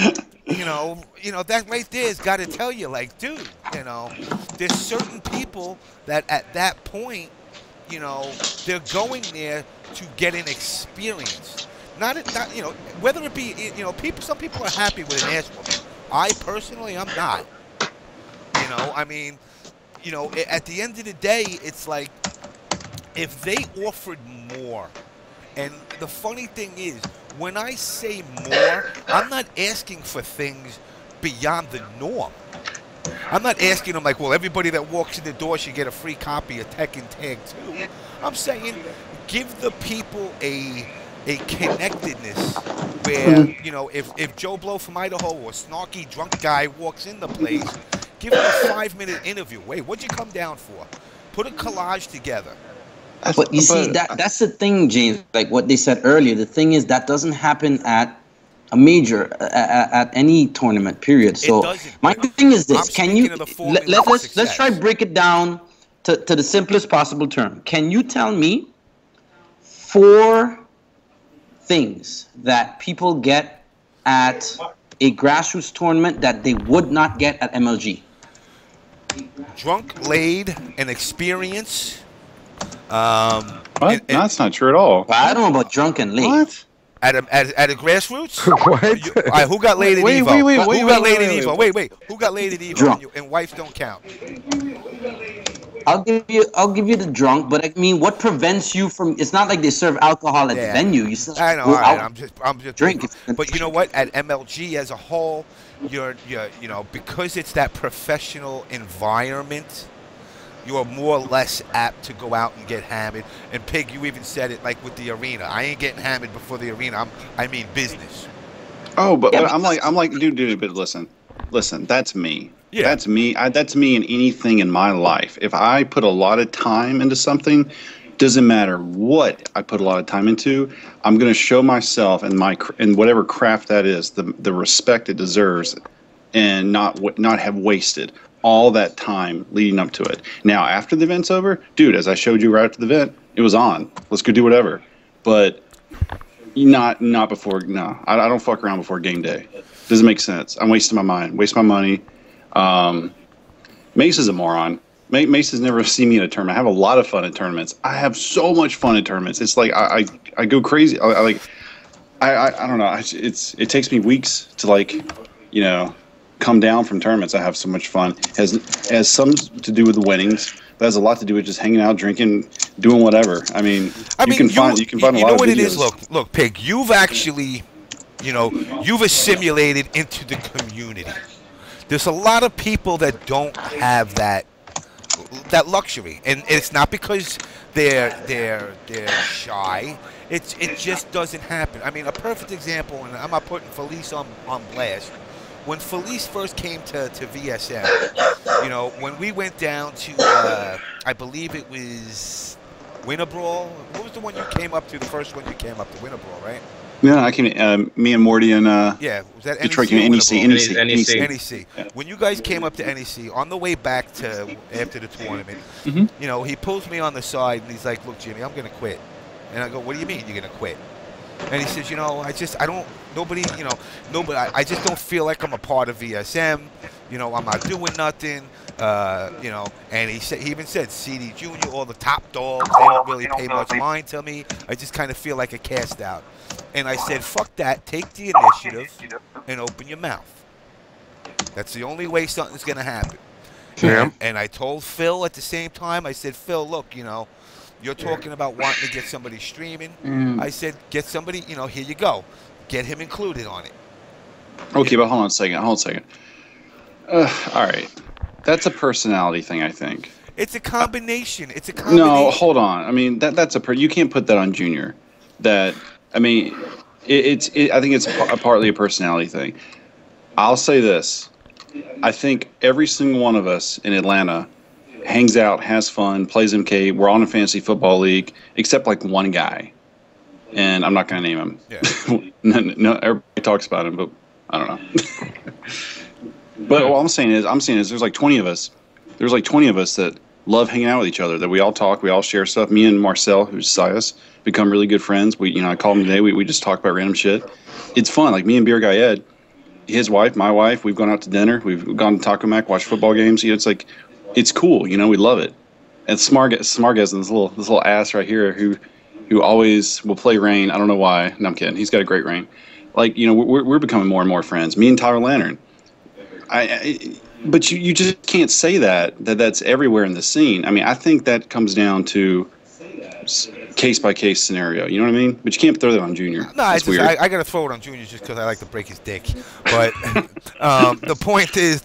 That right there has got to tell you, like, dude, there's certain people that at that point, they're going there to get an experience. Not whether it be, some people are happy with an ass whooping. I personally, I'm not. I mean, at the end of the day, it's like, if they offered more, and the funny thing is, when I say more, I'm not asking for things beyond the norm. I'm not asking them like, well, everybody that walks in the door should get a free copy of Tekken Tag 2. I'm saying, give the people a connectedness where, if Joe Blow from Idaho or Snarky Drunk Guy walks in the place, give him a 5-minute interview. Wait, what'd you come down for? Put a collage together. But you see, that's the thing, James. Like what they said earlier, the thing is that doesn't happen at a major, at any tournament, period. So my thing is this: can you let's try to break it down to the simplest possible term. Can you tell me 4 things that people get at a grassroots tournament that they would not get at MLG? Drunk, laid, and experience. What? That's not true at all. I don't know about drunk and late. What? At a grassroots? What? All right, who got laid at Evo? Who got laid at Evo? Wait. Who got laid at Evo? Drunk. And wives don't count. I'll give you the drunk, but I mean, what prevents you from? It's not like they serve alcohol at the venue. You still I know. go All right, out, I'm just drink. But you know what? At MLG as a whole, you're because it's that professional environment, you are more or less apt to go out and get hammered. And Pig, you even said it like with the arena. I ain't getting hammered before the arena. I mean business. Oh, but I'm like, dude. But listen, that's me. Yeah. That's me. That's me in anything in my life. If I put a lot of time into something, doesn't matter what I put a lot of time into, I'm going to show myself and whatever craft that is, the respect it deserves, and not have wasted all that time leading up to it. Now, after the event's over, dude, as I showed you right after the event, it was on. Let's go do whatever. But not before. No, I don't fuck around before game day. Doesn't make sense. I'm wasting my mind, waste my money. Mace is a moron. Mace has never seen me in a tournament. I have a lot of fun at tournaments. I have so much fun at tournaments. It's like I go crazy. I don't know. It takes me weeks to come down from tournaments. I have so much fun. Has some to do with the winnings, but has a lot to do with just hanging out, drinking, doing whatever. You can find a lot of videos. You know what it is? Look, Pig. You've actually, you've assimilated into the community. There's a lot of people that don't have that luxury, and it's not because they're shy. It just doesn't happen. I mean, a perfect example, and I'm not putting Felice on blast. When Felice first came to VSM, when we went down to, I believe it was Winter Brawl. What was the one you came up to? The first one you came up to, Winter Brawl, right? Yeah, I came. Me and Morty and was that Detroit NEC. Yeah. When you guys came up to NEC on the way back after the tournament, he pulls me on the side and he's like, "Look, Jimmy, I'm gonna quit." And I go, "What do you mean you're gonna quit?" And he says, I just don't feel like I'm a part of VSM. I'm not doing nothing. And he even said CD Junior, all the top dogs, they don't really pay much mind to me. I just kind of feel like a cast out. And I said, fuck that. Take the initiative and open your mouth. That's the only way something's going to happen. Yeah. And I told Phil at the same time, I said, Phil, look, you're talking about wanting to get somebody streaming. I said, get somebody, here you go. Get him included on it. Okay, but hold on a second. All right. That's a personality thing, I think. It's a combination. No, hold on. I mean, that's you can't put that on Junior. I think it's partly a personality thing. I'll say this. I think every single one of us in Atlanta hangs out, has fun, plays MK. We're all in a fantasy football league, except like one guy. And I'm not going to name him. Yeah. no, everybody talks about him, but I don't know. But all I'm saying is there's like 20 of us. There's like 20 of us that love hanging out with each other, that we all talk, we all share stuff. Me and Marcel, who's Sias, become really good friends. I called him today. We just talk about random shit. It's fun. Like me and Beer Guy Ed, his wife, my wife, we've gone out to dinner. We've gone to Taco Mac, watched football games. It's like, it's cool. We love it. And Smargas, this little ass right here who always will play Rain. I don't know why. No, I'm kidding. He's got a great Rain. Like, we're becoming more and more friends. Me and Tyler Lantern. But you just can't say that's everywhere in the scene. I mean, I think that comes down to case-by-case scenario. You know what I mean? But you can't throw that on Junior. No, I got to throw it on Junior just because I like to break his dick. But the point is,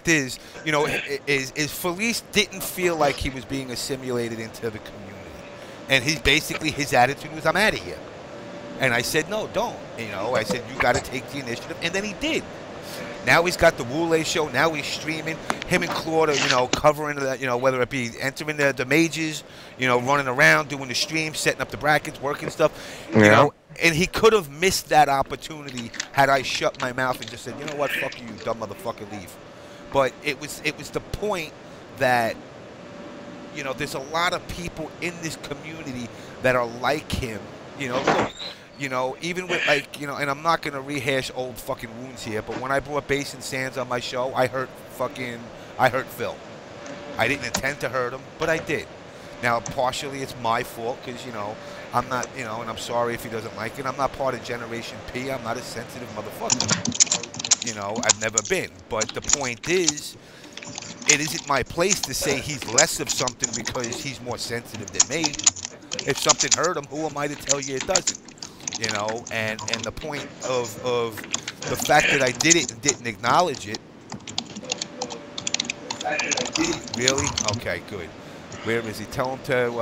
is Felice didn't feel like he was being assimilated into the community. And his attitude was, I'm out of here. And I said, no, don't. I said, you got to take the initiative. And then he did. Now he's got the Wule show. Now he's streaming. Him and Claude are, covering that, whether it be entering the majors, running around, doing the streams, setting up the brackets, working stuff, you know. And he could have missed that opportunity had I shut my mouth and just said, you know what, fuck you, dumb motherfucker, leave. But it was the point that, there's a lot of people in this community that are like him, look. Even with and I'm not gonna rehash old fucking wounds here, but when I brought Bass and Sands on my show, I hurt Phil. I didn't intend to hurt him, but I did. Now, partially it's my fault because I'm not, and I'm sorry if he doesn't like it. I'm not part of Generation P. I'm not a sensitive motherfucker. I've never been. But the point is, it isn't my place to say he's less of something because he's more sensitive than me. If something hurt him, who am I to tell you it doesn't? And the point of the fact that I did it and didn't acknowledge it. Really? Okay, good. Where is he? Tell him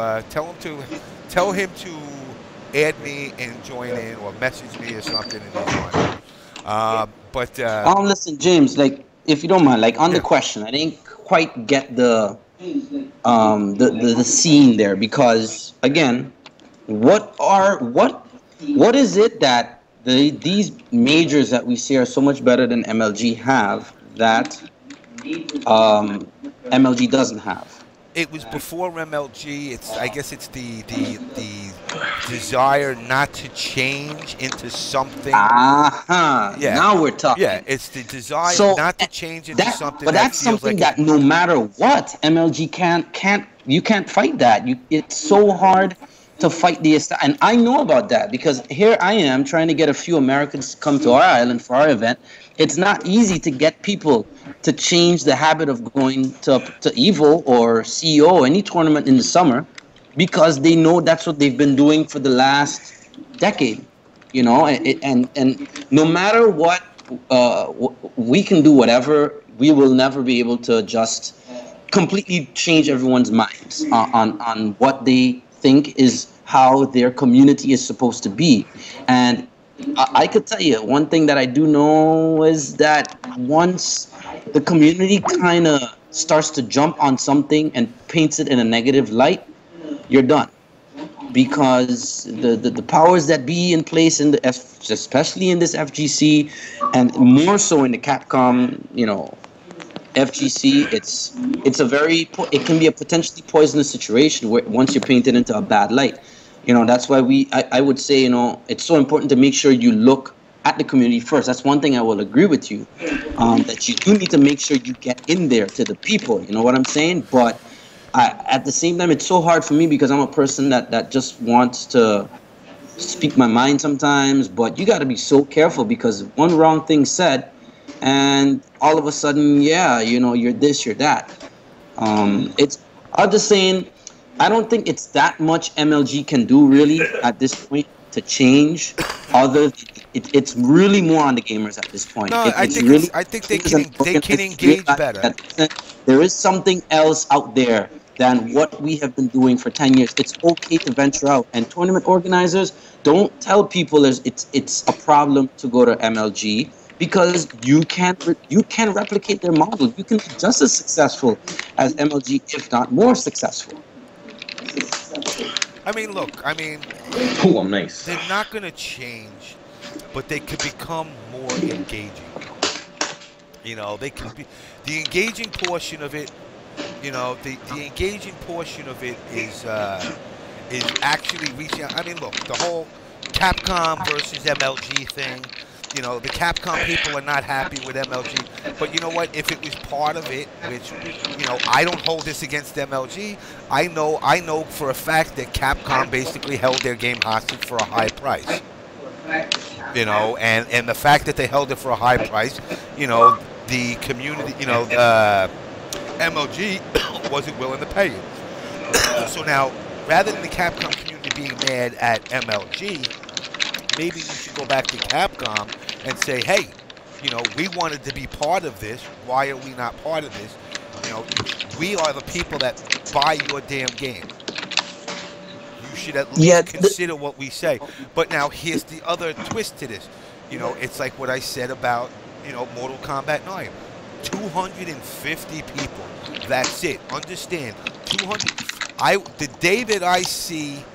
to add me and join in, or message me or something, and he's on. Listen, James. Like, if you don't mind, like on the question, I didn't quite get the scene there because again, what is it that these majors that we see are so much better than MLG have that MLG doesn't have? It was before MLG. I guess it's the desire not to change into something. Yeah. Now we're talking. Yeah, it's the desire not to change into something. But that's something that no matter what, MLG you can't fight that. It's so hard to fight and I know about that because here I am trying to get a few Americans to come to our island for our event. It's not easy to get people to change the habit of going to EVO or CEO, any tournament in the summer, because they know that's what they've been doing for the last decade, and no matter what, we can do whatever, we will never be able to just completely change everyone's minds on what they think is how their community is supposed to be. And I could tell you one thing that I do know is that once the community kind of starts to jump on something and paints it in a negative light, you're done. Because the powers that be in place especially in this FGC and more so in the Capcom, FGC, it can be a potentially poisonous situation where once you're painted into a bad light. That's why I would say, it's so important to make sure you look at the community first. That's one thing I will agree with you, that you do need to make sure you get in there to the people. You know what I'm saying? But at the same time, it's so hard for me because I'm a person that just wants to speak my mind sometimes. But you got to be so careful because one wrong thing said, and all of a sudden, you're this, you're that. I'm just saying, I don't think it's that much MLG can do really at this point to change. It's really more on the gamers at this point. No, I think they can engage better. There is something else out there than what we have been doing for 10 years. It's okay to venture out. And tournament organizers, don't tell people it's a problem to go to MLG, because you can replicate their model. You can be just as successful as MLG, if not more successful. I mean, look, oh, I'm nice. They're not going to change, but they could become more engaging. You know, they can be the engaging portion of it. You know, the engaging portion of it is actually reaching out. I mean, look, the whole Capcom versus MLG thing. You know, the Capcom people are not happy with MLG, but you know what? If it was part of it, which, you know, I don't hold this against MLG. I know for a fact that Capcom basically held their game hostage for a high price. You know, and the fact that they held it for a high price, you know, the community, you know, MLG wasn't willing to pay it. So now, rather than the Capcom community being mad at MLG, maybe you should go back to Capcom and say, hey, you know, we wanted to be part of this. Why are we not part of this? You know, we are the people that buy your damn game. You should at least consider what we say. But now here's the other twist to this. You know, it's like what I said about, you know, Mortal Kombat 9. 250 people. That's it. Understand. 200. The day that I see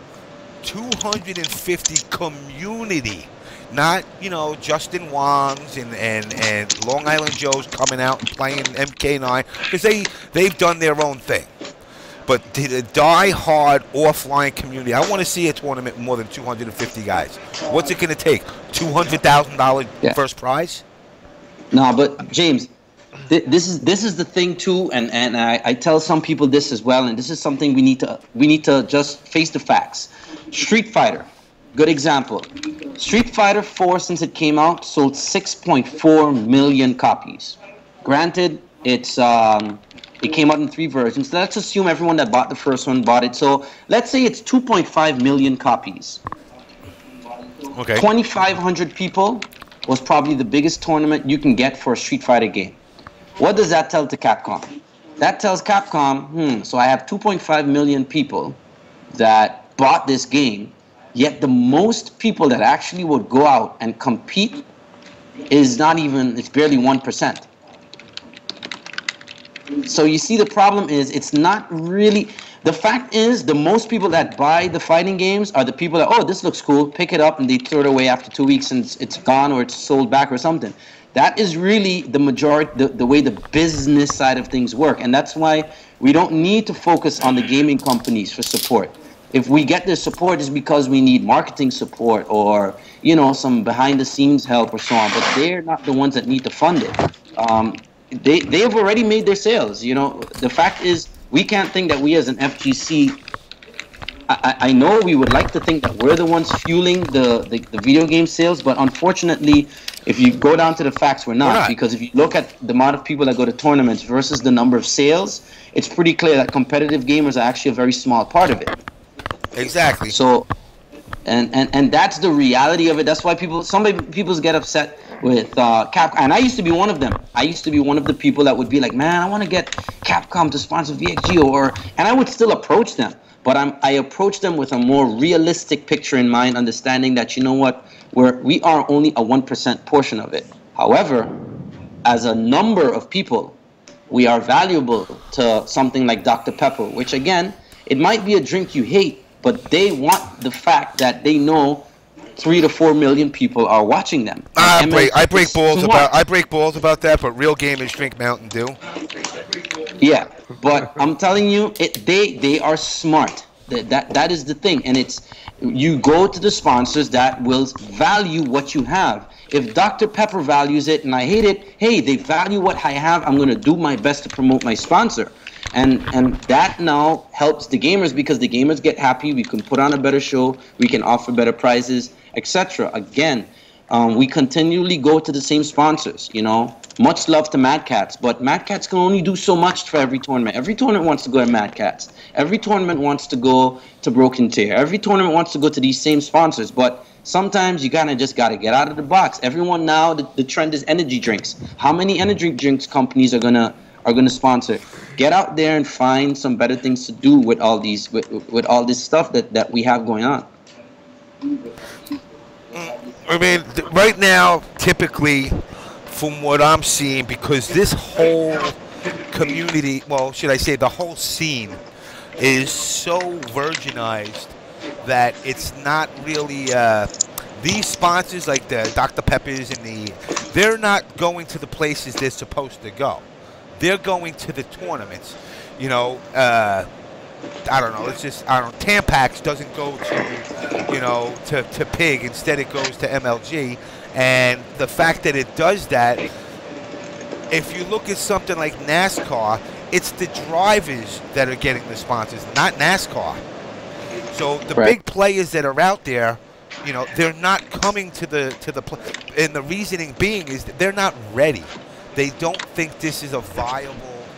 250 community, not, you know, Justin Wong's and Long Island Joe's coming out and playing MK9, because they've done their own thing. But the die-hard offline community, I want to see a tournament with more than 250 guys. What's it going to take? $200,000 first prize? No, but James, this is the thing too, and I tell some people this as well, and this is something we need to just face the facts. Street Fighter, good example. Street Fighter 4, since it came out, sold 6.4 million copies. Granted, it came out in 3 versions. Let's assume everyone that bought the first one bought it. So let's say it's 2.5 million copies. Okay. 2,500 people was probably the biggest tournament you can get for a Street Fighter game. What does that tell to Capcom? That tells Capcom, so I have 2.5 million people that bought this game, yet the most people that actually would go out and compete is not even, it's barely 1%. So you see, the problem is, it's not really, the fact is, the most people that buy the fighting games are the people that, oh, this looks cool, pick it up, and they throw it away after 2 weeks and it's gone or it's sold back or something. That is really the majority, the way the business side of things work. And that's why we don't need to focus on the gaming companies for support. If we get their support, it's because we need marketing support or, you know, some behind-the-scenes help or so on. But they're not the ones that need to fund it. They have already made their sales. You know, the fact is, we can't think that we as an FGC. I know we would like to think that we're the ones fueling the video game sales, but unfortunately, if you go down to the facts, we're not. Because if you look at the amount of people that go to tournaments versus the number of sales, it's pretty clear that competitive gamers are actually a very small part of it. Exactly. So, and that's the reality of it. That's why people get upset with Capcom. And I used to be one of them. I used to be one of the people that would be like, man, I want to get Capcom to sponsor VXG, and I would still approach them. But I approach them with a more realistic picture in mind, understanding that, you know what, we are only a 1% portion of it. However, as a number of people, we are valuable to something like Dr. Pepper, which again, it might be a drink you hate, but they want the fact that they know 3 to 4 million people are watching them. I break balls about that, but real gamers drink Mountain Dew. Yeah, but I'm telling you, they are smart. That is the thing, and it's, you go to the sponsors that will value what you have. If Dr. Pepper values it and I hate it, hey, they value what I have. I'm going to do my best to promote my sponsor. And that now helps the gamers, because the gamers get happy. We can put on a better show. We can offer better prizes, etc. Again, we continually go to the same sponsors. You know, Much love to Mad Cats, but Mad Cats can only do so much for every tournament. Every tournament wants to go to Mad Cats. Every tournament wants to go to Broken Tier. Every tournament wants to go to these same sponsors, but sometimes you kind of just got to get out of the box. Everyone now, the trend is energy drinks. How many energy drinks companies are gonna sponsor? Get out there and find some better things to do with all these with all this stuff that we have going on. I mean, right now, typically, from what I'm seeing, because this whole community, well, should I say the whole scene, is so virginized that it's not really, these sponsors like the Dr. Peppers and they're not going to the places they're supposed to go. They're going to the tournaments. You know, I don't know, Tampax doesn't go to, you know, to Pig. Instead it goes to MLG. And the fact that it does that, if you look at something like NASCAR, it's the drivers that are getting the sponsors, not NASCAR. So the big players that are out there, you know, they're not coming to the and the reasoning being is that they're not ready. They don't think this is a viable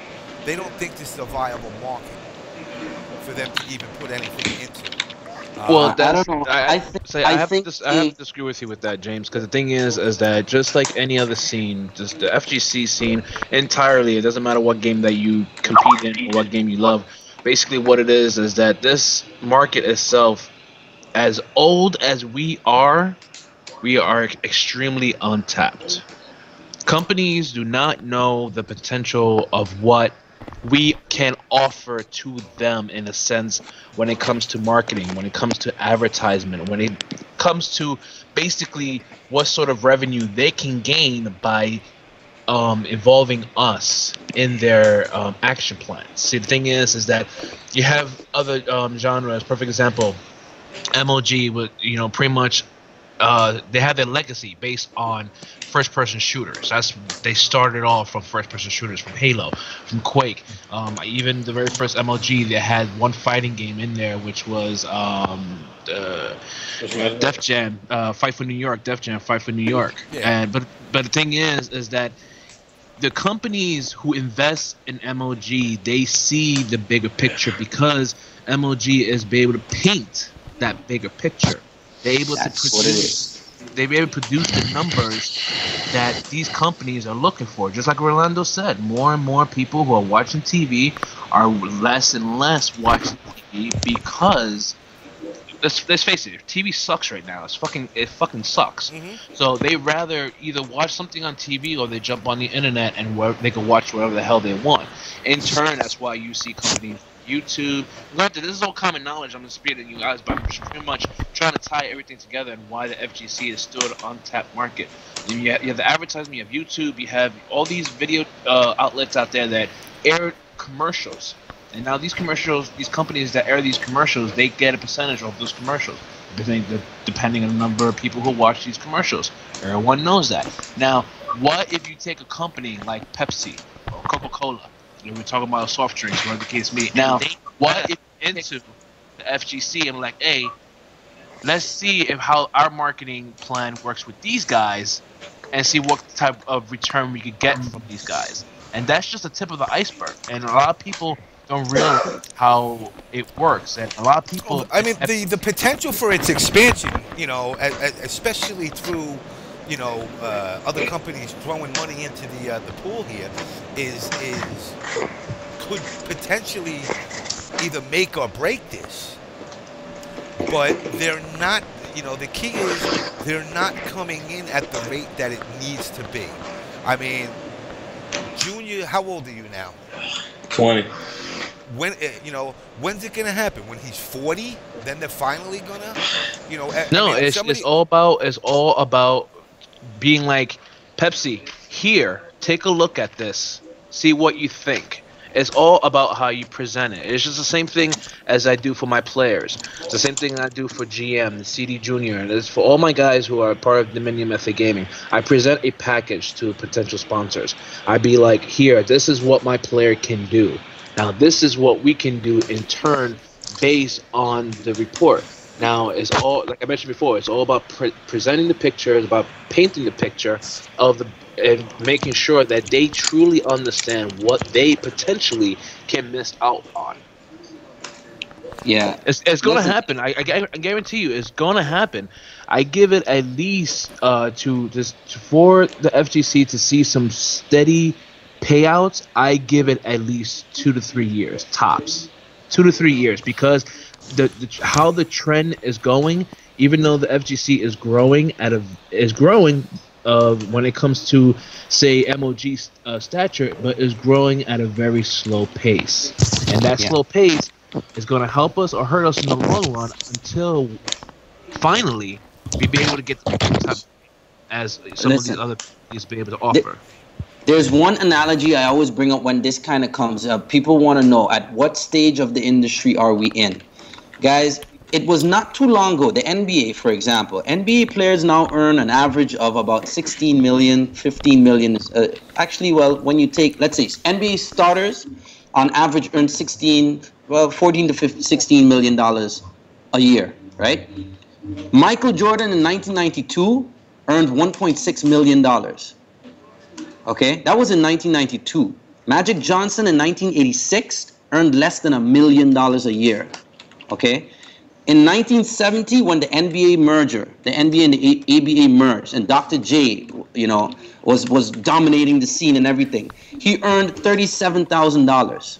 market for them to even put anything into. Well, I don't know. I have to disagree with you with that, James, because the thing is that just like any other scene, just the FGC scene entirely, it doesn't matter what game that you compete in or what game you love. Basically, what it is that this market itself, as old as we are extremely untapped. Companies do not know the potential of what we can offer to them in a sense when it comes to marketing, when it comes to advertisement, when it comes to basically what sort of revenue they can gain by involving us in their action plans. See, the thing is that you have other genres. Perfect example, MLG would, you know, pretty much they have their legacy based on first-person shooters. They started off from first-person shooters, from Halo, from Quake. Even the very first MLG, they had one fighting game in there, which was Def Jam, Fight for New York. Def Jam, Fight for New York. Yeah. But the thing is that the companies who invest in MLG, they see the bigger picture because MLG is able to paint that bigger picture. They're able to produce the numbers that these companies are looking for. Just like Rolando said, more and more people who are watching TV are less and less watching TV because let's face it, TV sucks right now. It fucking sucks. Mm-hmm. So they rather either watch something on TV or they jump on the internet and they can watch whatever the hell they want. In turn, that's why you see companies. YouTube. Granted, this is all common knowledge. I'm disputing you guys, but I'm pretty much trying to tie everything together and why the FGC is still an untapped market. You have the advertisement, you have YouTube, you have all these video outlets out there that air commercials. And now these commercials, these companies that air these commercials, they get a percentage of those commercials, depending on the number of people who watch these commercials. Everyone knows that. Now, what if you take a company like Pepsi or Coca-Cola? We're talking about soft drinks, whatever the case may be. Now, what if into the FGC and like, hey, let's see how our marketing plan works with these guys and see what type of return we could get from these guys. And that's just the tip of the iceberg. And a lot of people don't realize how it works. And a lot of people... I mean, the potential for its expansion, you know, especially through... you know, other companies throwing money into the pool here could potentially either make or break this. But they're not, you know, the key is they're not coming in at the rate that it needs to be. I mean, Junior, how old are you now? 20. When, you know, when's it gonna happen? When he's 40? Then they're finally gonna, you know. No, I mean, it's all about being like, Pepsi, here, take a look at this, see what you think. It's all about how you present it. It's just the same thing as I do for my players. It's the same thing I do for GM, the CD Junior, and it's for all my guys who are part of Dominion Method Gaming. I present a package to potential sponsors. I'd be like, here, this is what my player can do. Now, this is what we can do in turn based on the report. Now, it's all, like I mentioned before, it's all about presenting the picture, it's about painting the picture of and making sure that they truly understand what they potentially can miss out on. Yeah, it's going to happen. I guarantee you, it's going to happen. I give it at least for the FGC to see some steady payouts. I give it at least 2 to 3 years tops, 2 to 3 years, because how the trend is going. Even though the FGC is growing when it comes to, say, MOG stature, but is growing at a very slow pace, and that slow pace is going to help us or hurt us in the long run until finally we be able to get the type as some of these other companies be able to offer. There's one analogy I always bring up when this kind of comes up. People want to know, at what stage of the industry are we in? Guys, it was not too long ago, the NBA, for example. NBA players now earn an average of about 16 million, 15 million. Actually, well, when you take, let's say, NBA starters on average earn 14 to 16 million dollars a year, right? Michael Jordan in 1992 earned 1.6 million dollars. Okay, that was in 1992. Magic Johnson in 1986 earned less than $1 million a year. Okay, in 1970, when the NBA and the ABA merged, and Dr. J, was dominating the scene and everything, he earned $37,000.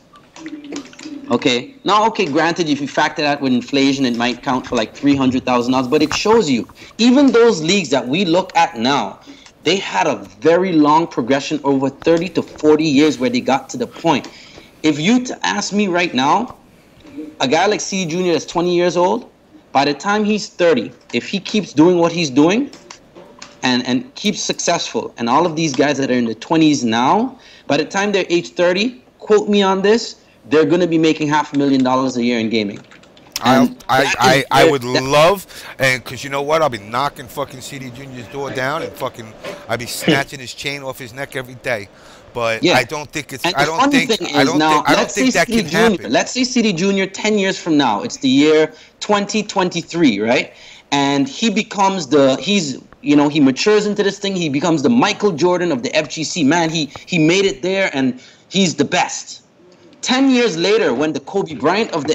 Okay, now, granted, if you factor that with inflation, it might count for like $300,000, but it shows you, even those leagues that we look at now, they had a very long progression over 30 to 40 years where they got to the point. If you ask me right now, a guy like C. Jr. that's 20 years old, by the time he's 30, if he keeps doing what he's doing and keeps successful, and all of these guys that are in the 20s now, by the time they're age 30, quote me on this, they're going to be making $500,000 a year in gaming. I would love, and because you know what, I'll be knocking fucking CD Junior's door down and fucking I'll be snatching his chain off his neck every day. But yeah. I don't think it's. I don't think that can happen. Let's say CD Junior 10 years from now, it's the year 2023, right? And he becomes he matures into this thing. He becomes the Michael Jordan of the FGC. Man, he made it there, and he's the best. 10 years later, when the Kobe Bryant of the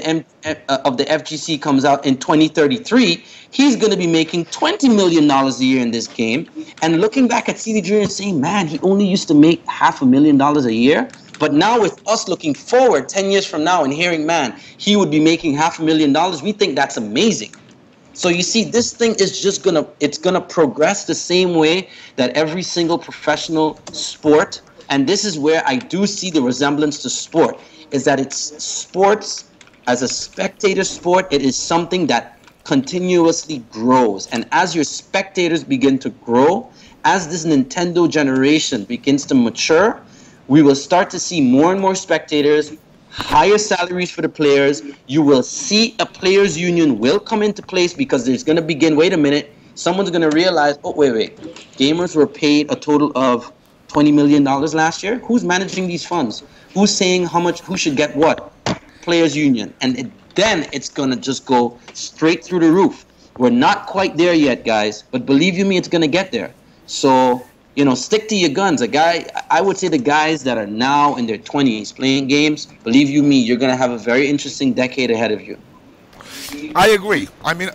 FGC comes out in 2033, he's going to be making $20 million a year in this game. And looking back at CD Jr. and saying, man, he only used to make $500,000 a year. But now with us looking forward 10 years from now and hearing, man, he would be making $500,000, we think that's amazing. So you see, this thing is just it's gonna progress the same way that every single professional sport. And this is where I do see the resemblance to sport, is that it's sports as a spectator sport. It is something that continuously grows. And as your spectators begin to grow, as this Nintendo generation begins to mature, we will start to see more and more spectators, higher salaries for the players. You will see a players union will come into place because there's going to begin, wait a minute, someone's going to realize, oh, wait, gamers were paid a total of $20 million last year. Who's managing these funds? Who's saying how much, who should get what? Players union. And then it's going to just go straight through the roof. We're not quite there yet, guys, but believe you me, it's going to get there. So, stick to your guns. I would say the guys that are now in their 20s playing games, believe you me, you're going to have a very interesting decade ahead of you. I agree. I mean,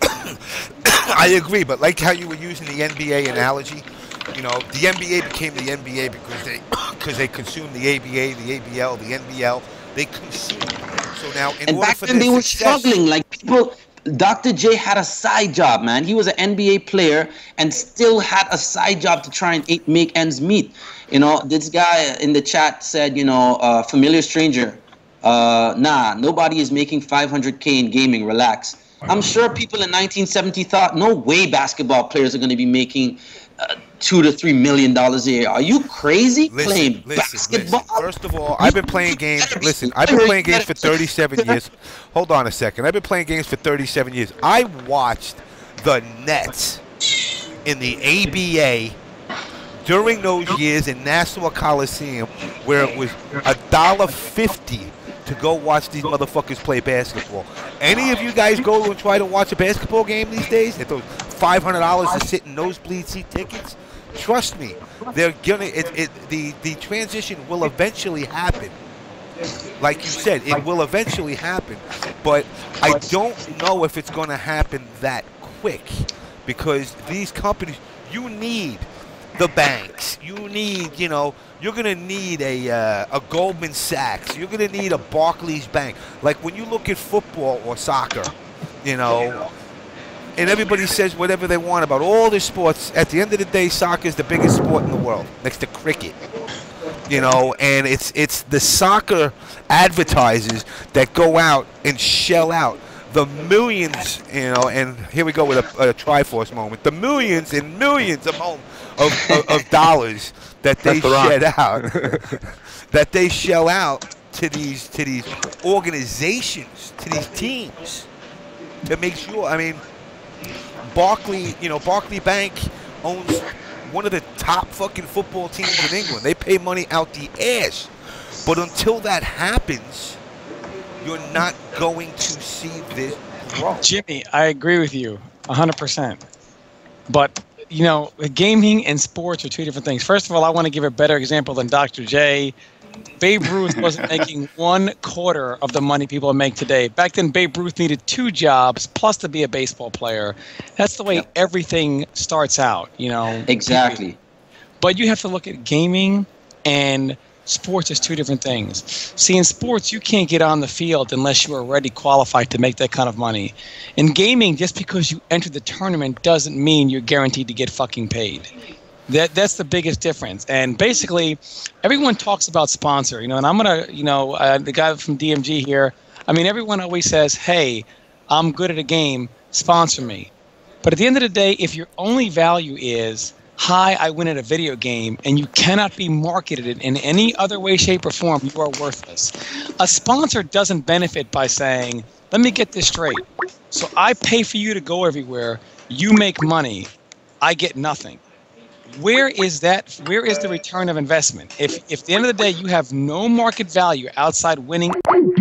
I agree, but like how you were using the NBA analogy, the NBA became the NBA because they consumed the ABA, the ABL, the NBL. They consumed. So now, in order back for then they were struggling. Like people, Dr. J had a side job, man. He was an NBA player and still had a side job to try and make ends meet. This guy in the chat said, familiar stranger. Nah, nobody is making $500K in gaming. Relax. I'm sure people in 1970 thought, no way basketball players are going to be making $2 to $3 million a year. Are you crazy playing basketball? Listen. First of all, I've been playing games. Listen, I've been playing games for 37 years. Hold on a second. I've been playing games for 37 years. I watched the Nets in the ABA during those years in Nassau Coliseum, where it was $1.50 to go watch these motherfuckers play basketball. Any of you guys go and try to watch a basketball game these days at those $500 to sit in nosebleed seat tickets? Trust me, they're gonna. The transition will eventually happen. Like you said, it will eventually happen, but I don't know if it's going to happen that quick, because these companies, you need the banks, you need, you know, you're going to need a Goldman Sachs, you're going to need a Barclays Bank. Like when you look at football or soccer, you know, and everybody says whatever they want about all the sports, at the end of the day, soccer is the biggest sport in the world, next to cricket. You know, and it's the soccer advertisers that go out and shell out the millions, you know, and here we go with a Triforce moment, the millions and millions of dollars that they shed out, that they shell out to these organizations, to these teams, to make sure. I mean, Barclays Bank owns one of the top fucking football teams in England. They pay money out the ass. But until that happens, you're not going to see this grow. Jimmy, I agree with you 100%. But, you know, gaming and sports are two different things. First of all, I want to give a better example than Dr. J. Babe Ruth wasn't making 1/4 of the money people make today. Back then, Babe Ruth needed 2 jobs plus to be a baseball player. That's the way everything starts out, you know. Exactly. But you have to look at gaming and sports as two different things. See, in sports, you can't get on the field unless you are already qualified to make that kind of money. In gaming, just because you enter the tournament doesn't mean you're guaranteed to get fucking paid. That's the biggest difference. And basically, everyone talks about sponsor, you know, and I'm going to, you know, the guy from DMG here, I mean, everyone always says, hey, I'm good at a game, sponsor me. But at the end of the day, if your only value is, hi, I win at a video game, and you cannot be marketed in any other way, shape, or form, you are worthless. A sponsor doesn't benefit by saying, let me get this straight. So I pay for you to go everywhere, you make money, I get nothing. Where is that? Where is the return of investment? If at the end of the day you have no market value outside winning.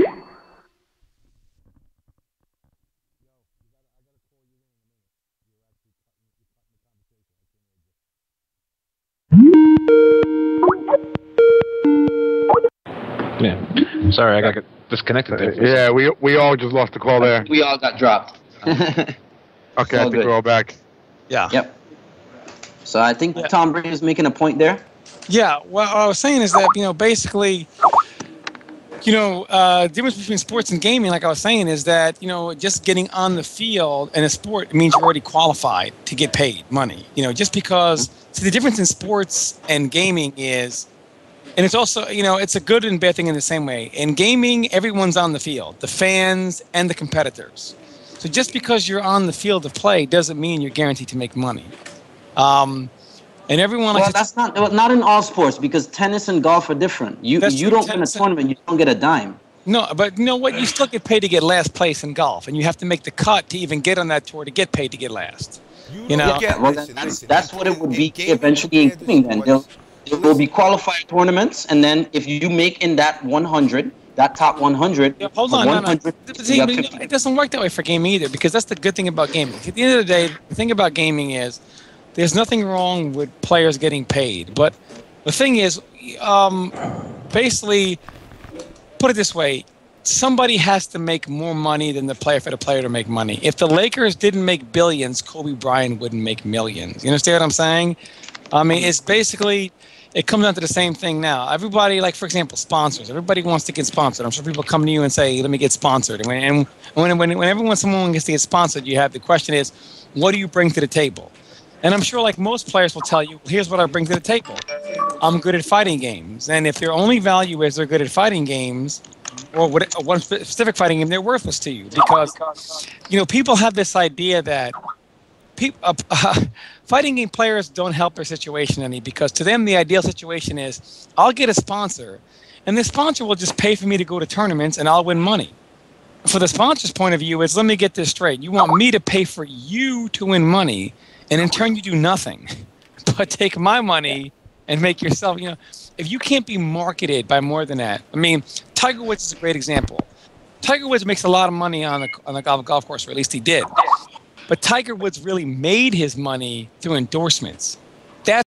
Yeah. Sorry, I got disconnected there. Yeah, we all just lost the call there. We all got dropped. Okay, I think we're all back. Yeah. Yep. So I think Tom Brady is making a point there. Yeah, what I was saying is that, you know, basically, you know, the difference between sports and gaming, like I was saying, is that, you know, just getting on the field in a sport means you're already qualified to get paid money. You know, just because, see, the difference in sports and gaming is, and it's also, you know, it's a good and bad thing in the same way. In gaming, everyone's on the field, the fans and the competitors. So just because you're on the field of play doesn't mean you're guaranteed to make money. And everyone likes that's not in all sports, because tennis and golf are different. You don't win a tournament, you don't get a dime. No, but you know what? You still get paid to get last place in golf, and you have to make the cut to even get on that tour to get paid to get last. You know, that's what it would be eventually in gaming. Then there will be qualified tournaments, and then if you make in that 100. That top 100. Yeah, hold on, no. It doesn't work that way for gaming either, because that's the good thing about gaming. At the end of the day, the thing about gaming is there's nothing wrong with players getting paid. But the thing is, basically, put it this way, somebody has to make more money than the player for the player to make money. If the Lakers didn't make billions, Kobe Bryant wouldn't make millions. You understand what I'm saying? I mean, it's basically... It comes down to the same thing now. Everybody, like, for example, sponsors. Everybody wants to get sponsored. I'm sure people come to you and say, let me get sponsored. And whenever someone gets to get sponsored, you have the question is, what do you bring to the table? And I'm sure, like most players will tell you, here's what I bring to the table. I'm good at fighting games. And if their only value is they're good at fighting games, or one specific fighting game, they're worthless to you. Because, you know, people have this idea that fighting game players don't help their situation any, because to them the ideal situation is I'll get a sponsor and the sponsor will just pay for me to go to tournaments and I'll win money. For the sponsor's point of view, it's let me get this straight. You want me to pay for you to win money, and in turn you do nothing but take my money and make yourself, you know, if you can't be marketed by more than that. I mean, Tiger Woods is a great example. Tiger Woods makes a lot of money on the golf course, or at least he did. But Tiger Woods really made his money through endorsements.